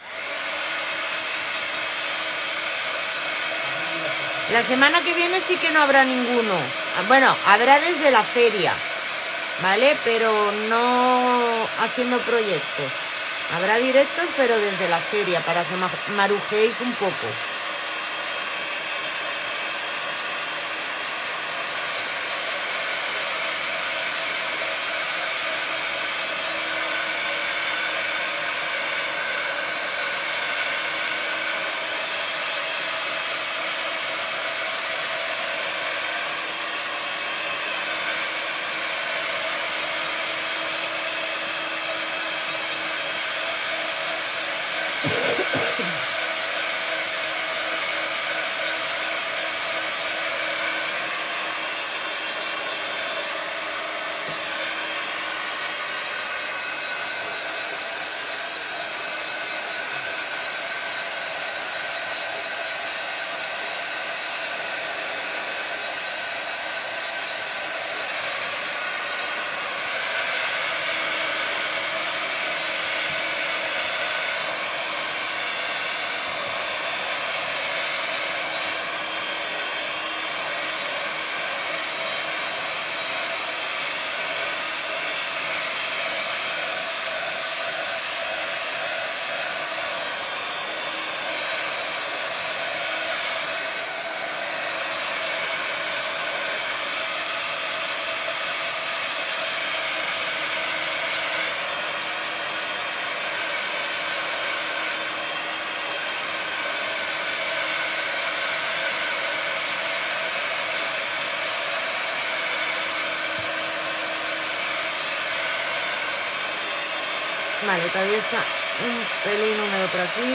La semana que viene sí que no habrá ninguno. Bueno, habrá desde la feria, ¿vale? Pero no haciendo proyectos. Habrá directos, pero desde la feria, para que marujéis un poco. Vale, todavía está un pelín húmedo por aquí.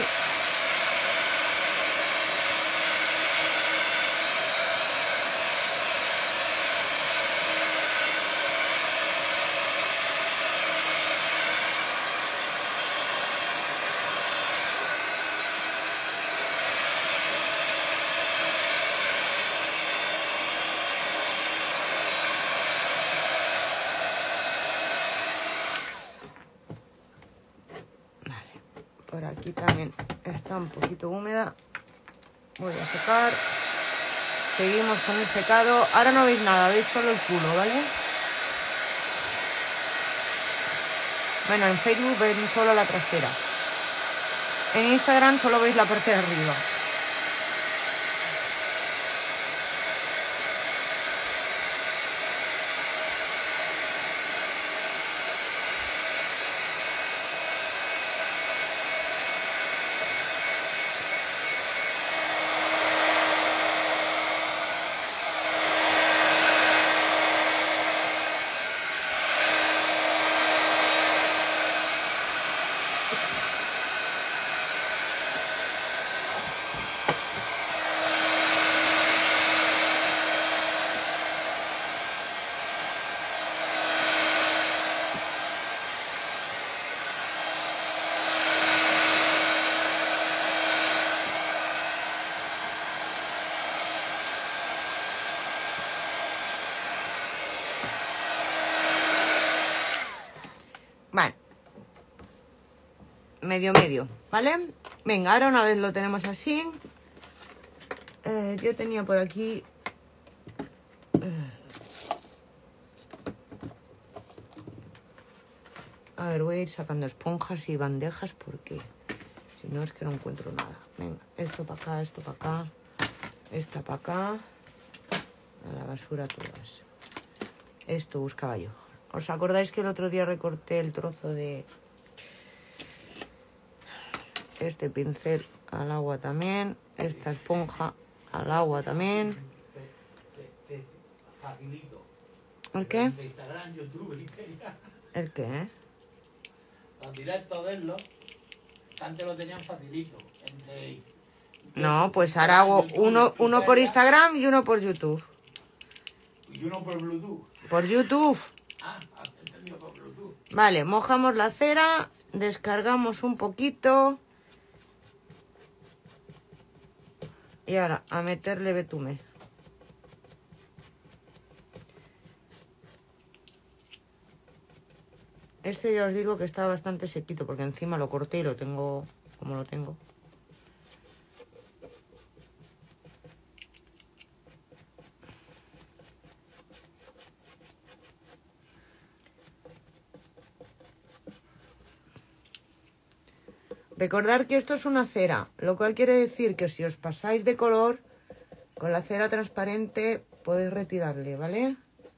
Por aquí también está un poquito húmeda. Voy a secar. Seguimos con el secado. Ahora no veis nada, veis solo el culo, ¿vale? Bueno, en Facebook veis solo la trasera. En Instagram solo veis la parte de arriba. Vale. Medio, ¿vale? Venga, ahora una vez lo tenemos así. Yo tenía por aquí... A ver, voy a ir sacando esponjas y bandejas porque si no es que no encuentro nada. Venga, esto para acá, esto para acá, esta para acá. A la basura todas. Esto buscaba yo. ¿Os acordáis que el otro día recorté el trozo de este pincel al agua también? Esta esponja al agua también. Facilito. ¿El qué? De Instagram, YouTube, Instagram. ¿El qué? Los directos de verlos, antes lo tenían facilito. No, pues ahora hago uno por Instagram y uno por YouTube. Y uno por Bluetooth. Por YouTube. Ah, entendido por Bluetooth. Vale, mojamos la cera, descargamos un poquito. Y ahora a meterle betume. Este ya os digo que está bastante sequito porque encima lo corté y lo tengo como lo tengo. Recordad que esto es una cera, lo cual quiere decir que si os pasáis de color, con la cera transparente podéis retirarle, ¿vale?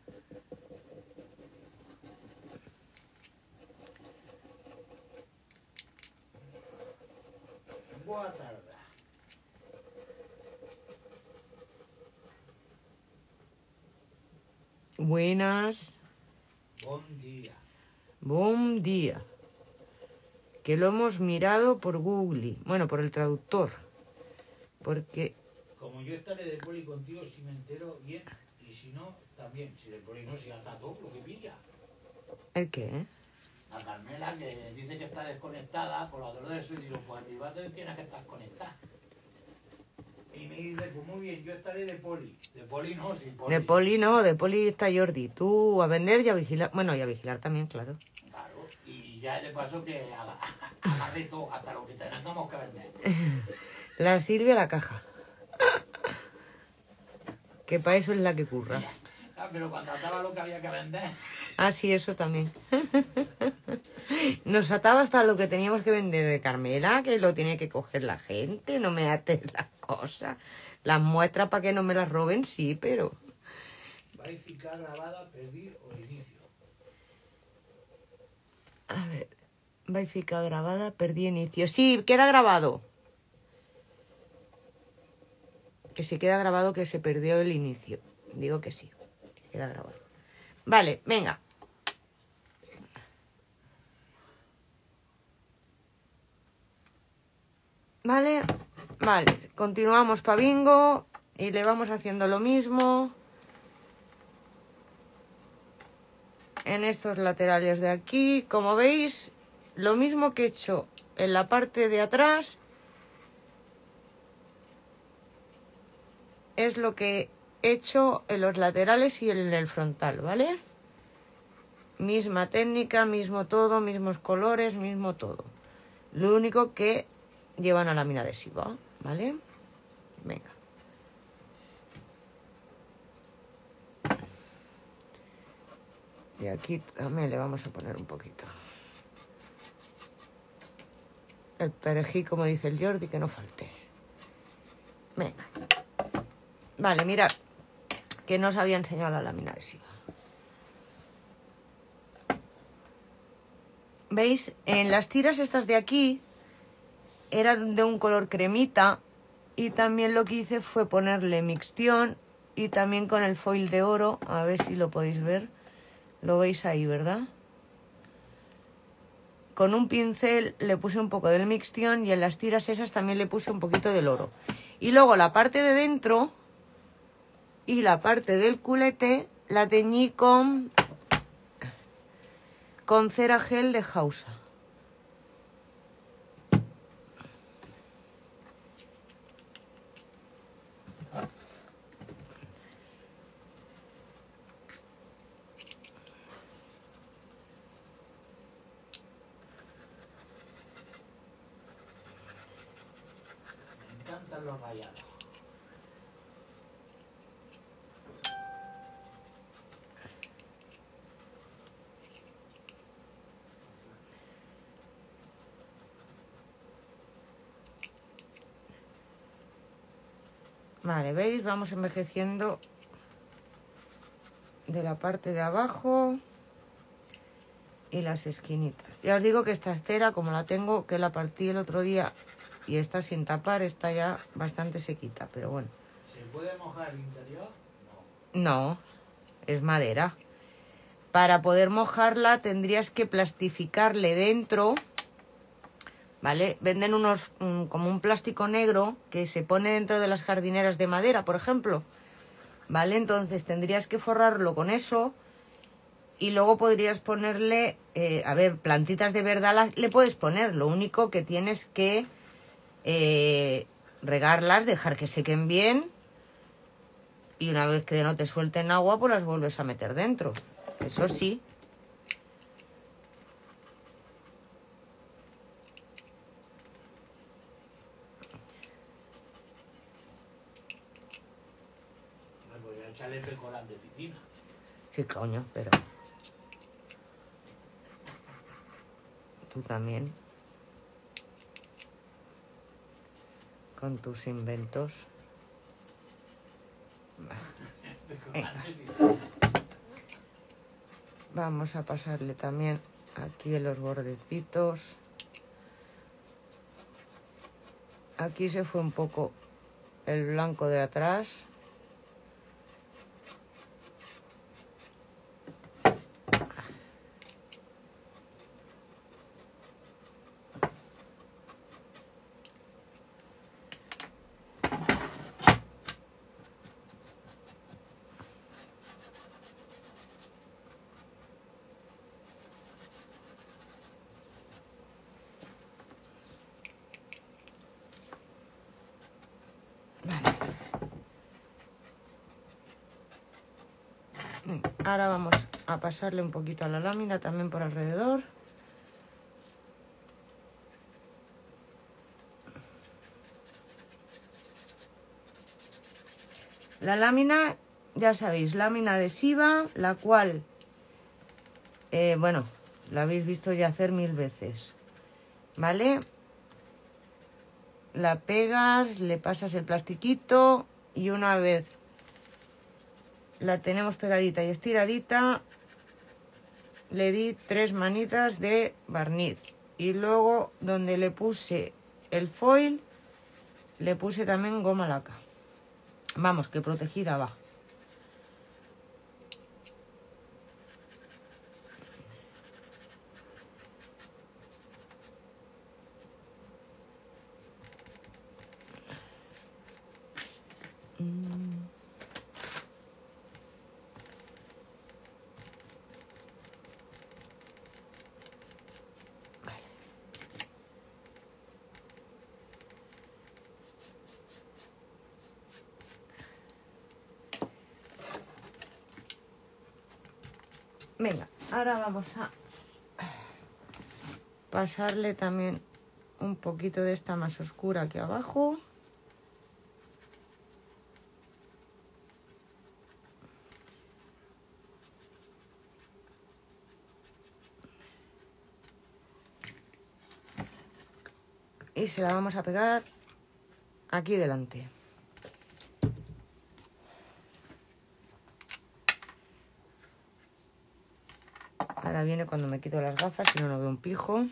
Boa tarde. Buenas. Buen día. Buen día. Que lo hemos mirado por Google, bueno, por el traductor. Porque... Como yo estaré de poli contigo, si me entero bien, y si no, también. Si de poli no, si hasta todo lo que pilla. ¿El qué? La Carmela, que dice que está desconectada por lo de eso, y digo, pues arriba tienes que estar conectada. Y me dice, pues muy bien, yo estaré de poli. De poli no, sin poli. De poli no, de poli está Jordi. Tú a vender y a vigilar. Bueno, y a vigilar también, claro. Claro, y ya de paso que agarre todo hasta lo que tengamos que vender. La sirve a la caja. Que para eso es la que curra. Ah, pero cuando ataba lo que había que vender. Ah, sí, eso también. Nos ataba hasta lo que teníamos que vender de Carmela, que lo tiene que coger la gente. No me ates las cosas. Las muestras para que no me las roben, sí, pero... Verificar grabada, pedir o inicio. A ver, verificar grabada, perdí inicio. Sí, queda grabado. Que si queda grabado que se perdió el inicio. Digo que sí, que queda grabado. Vale, venga. ¿Vale? Vale, continuamos para bingo y le vamos haciendo lo mismo en estos laterales de aquí. Como veis, lo mismo que he hecho en la parte de atrás es lo que he hecho en los laterales y en el frontal, ¿vale? Misma técnica, mismo todo, mismos colores, mismo todo. Lo único que llevan a lámina adhesiva, ¿vale? Venga. Y aquí también le vamos a poner un poquito. El perejil, como dice el Jordi, que no falte. Venga. Vale, mirad, que no os había enseñado la lámina adhesiva. ¿Veis? En las tiras estas de aquí eran de un color cremita y también lo que hice fue ponerle mixtión y también con el foil de oro, a ver si lo podéis ver. Lo veis ahí, ¿verdad? Con un pincel le puse un poco del mixtión y en las tiras esas también le puse un poquito del oro. Y luego la parte de dentro y la parte del culete la teñí con cera gel de Hausa. Me encantan los rayados. Vale, ¿veis? Vamos envejeciendo de la parte de abajo y las esquinitas. Ya os digo que esta cera, como la tengo, que la partí el otro día y está sin tapar, está ya bastante sequita, pero bueno. ¿Se puede mojar el interior? No, es madera. Para poder mojarla tendrías que plastificarle dentro, ¿vale? Venden unos, como un plástico negro que se pone dentro de las jardineras de madera, por ejemplo, ¿vale? Entonces tendrías que forrarlo con eso y luego podrías ponerle, a ver, plantitas de verdad le puedes poner, lo único que tienes que regarlas, dejar que sequen bien y una vez que no te suelten agua, pues las vuelves a meter dentro, eso sí. Me podría echarle pecorán de piscina. Sí, coño, pero tú también con tus inventos. Venga. Vamos a pasarle también aquí en los bordecitos. Aquí se fue un poco el blanco de atrás. Ahora vamos a pasarle un poquito a la lámina también por alrededor. La lámina, ya sabéis, lámina adhesiva, la cual, bueno, la habéis visto ya hacer 1000 veces, ¿vale? La pegas, le pasas el plastiquito y una vez la tenemos pegadita y estiradita, le di 3 manitas de barniz y luego donde le puse el foil le puse también goma laca. Vamos, que protegida va. Venga, ahora vamos a pasarle también un poquito de esta más oscura aquí abajo. Y se la vamos a pegar aquí delante. Ahora viene cuando me quito las gafas, si no, no veo un pijo.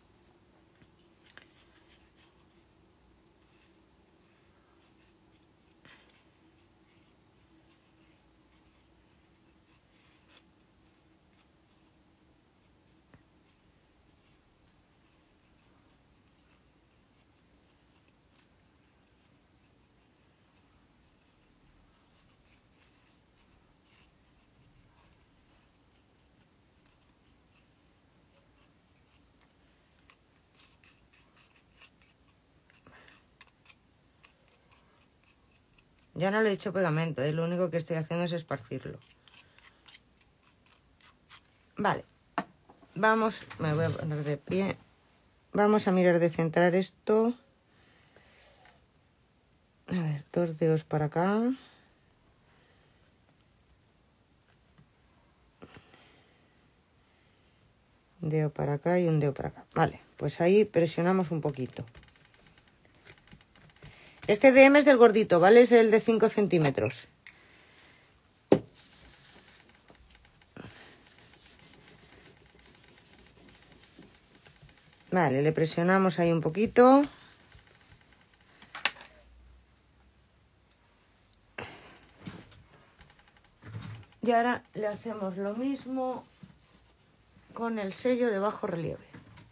Ya no le he hecho pegamento, lo único que estoy haciendo es esparcirlo. Vale, vamos, me voy a poner de pie. Vamos a mirar de centrar esto. A ver, 2 dedos para acá. Un dedo para acá y un dedo para acá. Vale, pues ahí presionamos un poquito. Este DM es del gordito, ¿vale? Es el de 5 centímetros. Vale, le presionamos ahí un poquito. Y ahora le hacemos lo mismo con el sello de bajo relieve.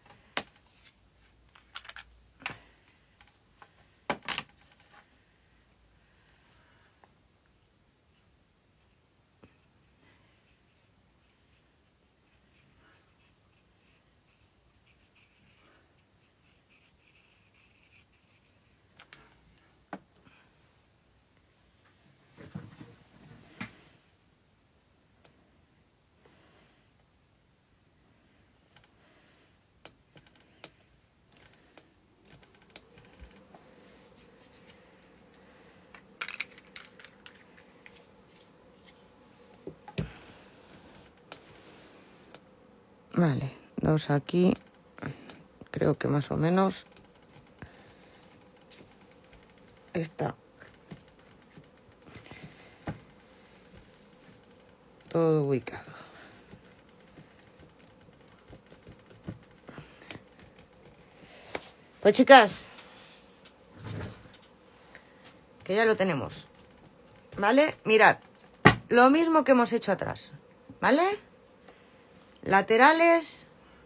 Vale, 2 aquí, creo que más o menos está todo ubicado. Pues chicas, que ya lo tenemos, ¿vale? Mirad, lo mismo que hemos hecho atrás, ¿vale? Laterales,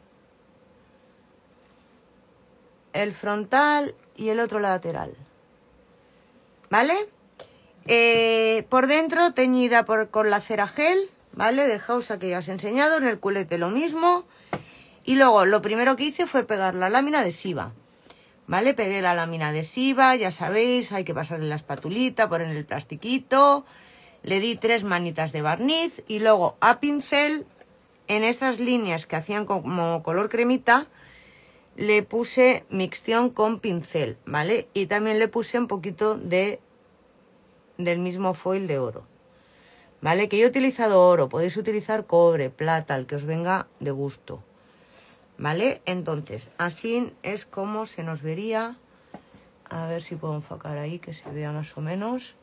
el frontal y el otro lateral, ¿vale? Por dentro teñida con la cera gel, ¿vale? De Hausa que ya os he enseñado, en el culete lo mismo. Y luego lo primero que hice fue pegar la lámina adhesiva, ¿vale? Pegué la lámina adhesiva, ya sabéis, hay que pasarle la espatulita, poner el plastiquito. Le di 3 manitas de barniz y luego a pincel, en estas líneas que hacían como color cremita, le puse mixción con pincel, ¿vale? Y también le puse un poquito del mismo foil de oro, ¿vale? Que yo he utilizado oro, podéis utilizar cobre, plata, el que os venga de gusto, ¿vale? Entonces, así es como se nos vería. A ver si puedo enfocar ahí, que se vea más o menos.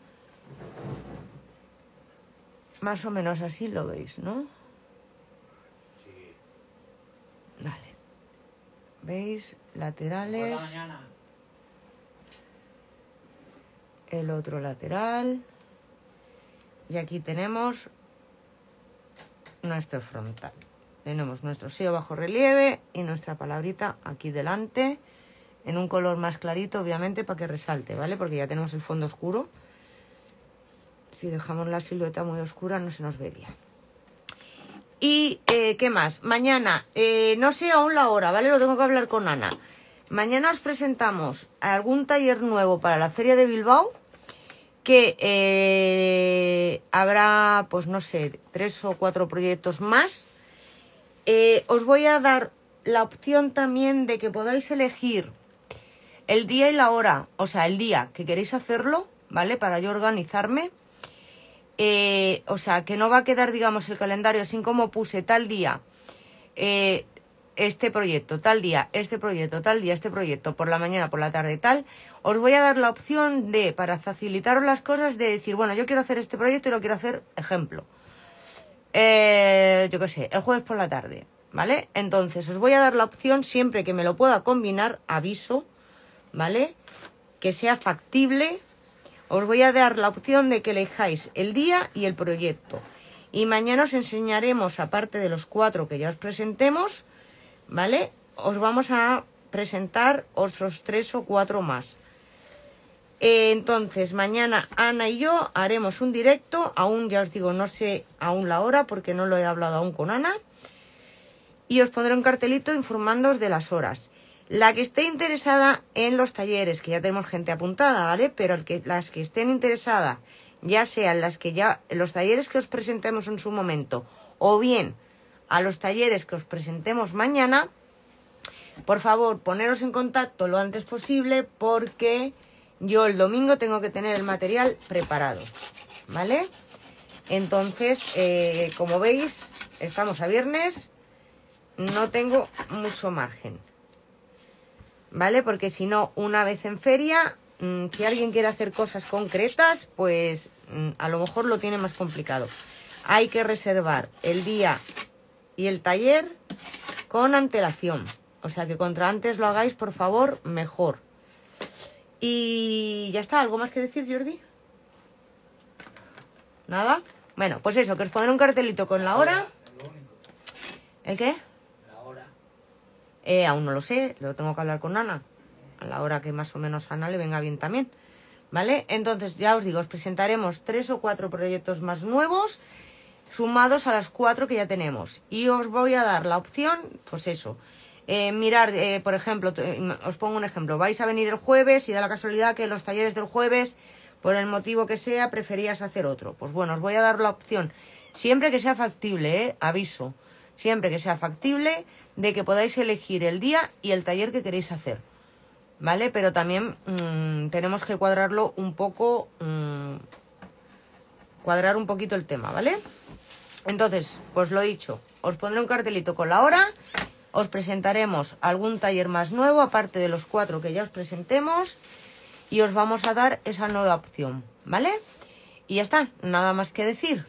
Más o menos así lo veis, ¿no? Sí. Vale. ¿Veis? Laterales. Por la mañana. El otro lateral. Y aquí tenemos nuestro frontal. Tenemos nuestro sello bajo relieve y nuestra palabrita aquí delante, en un color más clarito, obviamente, para que resalte, ¿vale? Porque ya tenemos el fondo oscuro. Si dejamos la silueta muy oscura no se nos vería. Y, ¿qué más? Mañana, no sé aún la hora, ¿vale? Lo tengo que hablar con Ana. Mañana os presentamos algún taller nuevo para la Feria de Bilbao, que habrá, pues no sé, 3 o 4 proyectos más Os voy a dar la opción también de que podáis elegir el día y la hora, o sea, el día que queréis hacerlo, ¿vale? Para yo organizarme. O sea, que no va a quedar, digamos, el calendario así como puse tal día, este proyecto, tal día, este proyecto, tal día, este proyecto, por la mañana, por la tarde, tal. Os voy a dar la opción de, para facilitaros las cosas, de decir, bueno, yo quiero hacer este proyecto y lo quiero hacer, ejemplo, yo qué sé, el jueves por la tarde, ¿vale? Entonces, os voy a dar la opción, siempre que me lo pueda combinar, aviso, ¿vale? Que sea factible. Os voy a dar la opción de que elijáis el día y el proyecto. Y mañana os enseñaremos, aparte de los 4 que ya os presentemos, ¿vale? Os vamos a presentar otros 3 o 4 más. Entonces, mañana Ana y yo haremos un directo. Aún, ya os digo, no sé aún la hora porque no lo he hablado aún con Ana. Y os pondré un cartelito informándoos de las horas. La que esté interesada en los talleres, que ya tenemos gente apuntada, ¿vale? Pero las que estén interesadas, ya sean los talleres que os presentemos en su momento, o bien a los talleres que os presentemos mañana, por favor, poneros en contacto lo antes posible, porque yo el domingo tengo que tener el material preparado, ¿vale? Entonces, como veis, estamos a viernes, no tengo mucho margen, ¿vale? Porque si no, una vez en feria, si alguien quiere hacer cosas concretas, pues a lo mejor lo tiene más complicado. Hay que reservar el día y el taller con antelación. O sea que contra antes lo hagáis, por favor, mejor. Y ya está. ¿Algo más que decir, Jordi? ¿Nada? Bueno, pues eso, que os pondré un cartelito con la hora. ¿El qué? Aún no lo sé, lo tengo que hablar con Ana, a la hora que más o menos a Ana le venga bien también, ¿vale? Entonces, ya os digo, os presentaremos 3 o 4 proyectos más nuevos, sumados a las 4 que ya tenemos. Y os voy a dar la opción, pues eso, mirar, por ejemplo, os pongo un ejemplo, vais a venir el jueves y da la casualidad que los talleres del jueves, por el motivo que sea, preferías hacer otro. Pues bueno, os voy a dar la opción, siempre que sea factible, aviso, siempre que sea factible, de que podáis elegir el día y el taller que queréis hacer, ¿vale? Pero también tenemos que cuadrarlo un poco, cuadrar un poquito el tema, ¿vale? Entonces, pues lo dicho, os pondré un cartelito con la hora, os presentaremos algún taller más nuevo, aparte de los 4 que ya os presentemos, y os vamos a dar esa nueva opción, ¿vale? Y ya está, nada más que decir.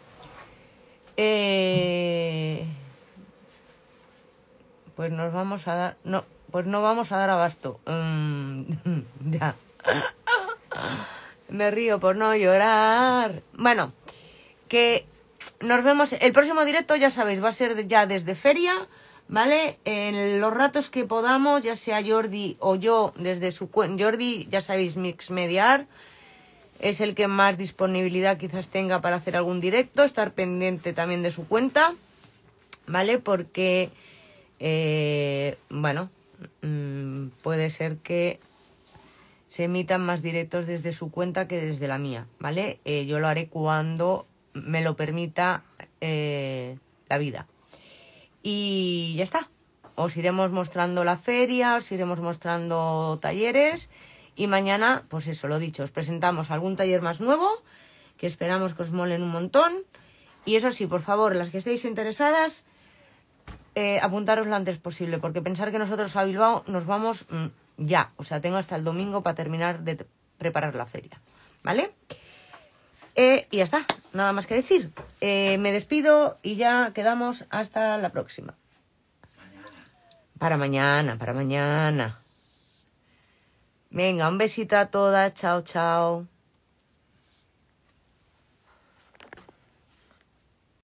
Pues nos vamos a dar... No, pues no vamos a dar abasto. Ya. Me río por no llorar. Bueno, que nos vemos... El próximo directo, ya sabéis, va a ser ya desde feria, ¿vale? En los ratos que podamos, ya sea Jordi o yo, desde su cuenta... Jordi, ya sabéis, Mixmediar, es el que más disponibilidad quizás tenga para hacer algún directo. Estar pendiente también de su cuenta, ¿vale? Porque... bueno, puede ser que se emitan más directos desde su cuenta que desde la mía, ¿vale? Yo lo haré cuando me lo permita la vida. Y ya está. Os iremos mostrando la feria, os iremos mostrando talleres y mañana, pues eso, lo dicho, os presentamos algún taller más nuevo que esperamos que os molen un montón. Y eso sí, por favor, las que estéis interesadas, apuntaros lo antes posible, porque pensar que nosotros a Bilbao nos vamos ya, o sea, tengo hasta el domingo para terminar de preparar la feria, ¿vale? Y ya está, nada más que decir. Me despido y ya quedamos hasta la próxima. Para mañana. Venga, un besito a todas, chao, chao.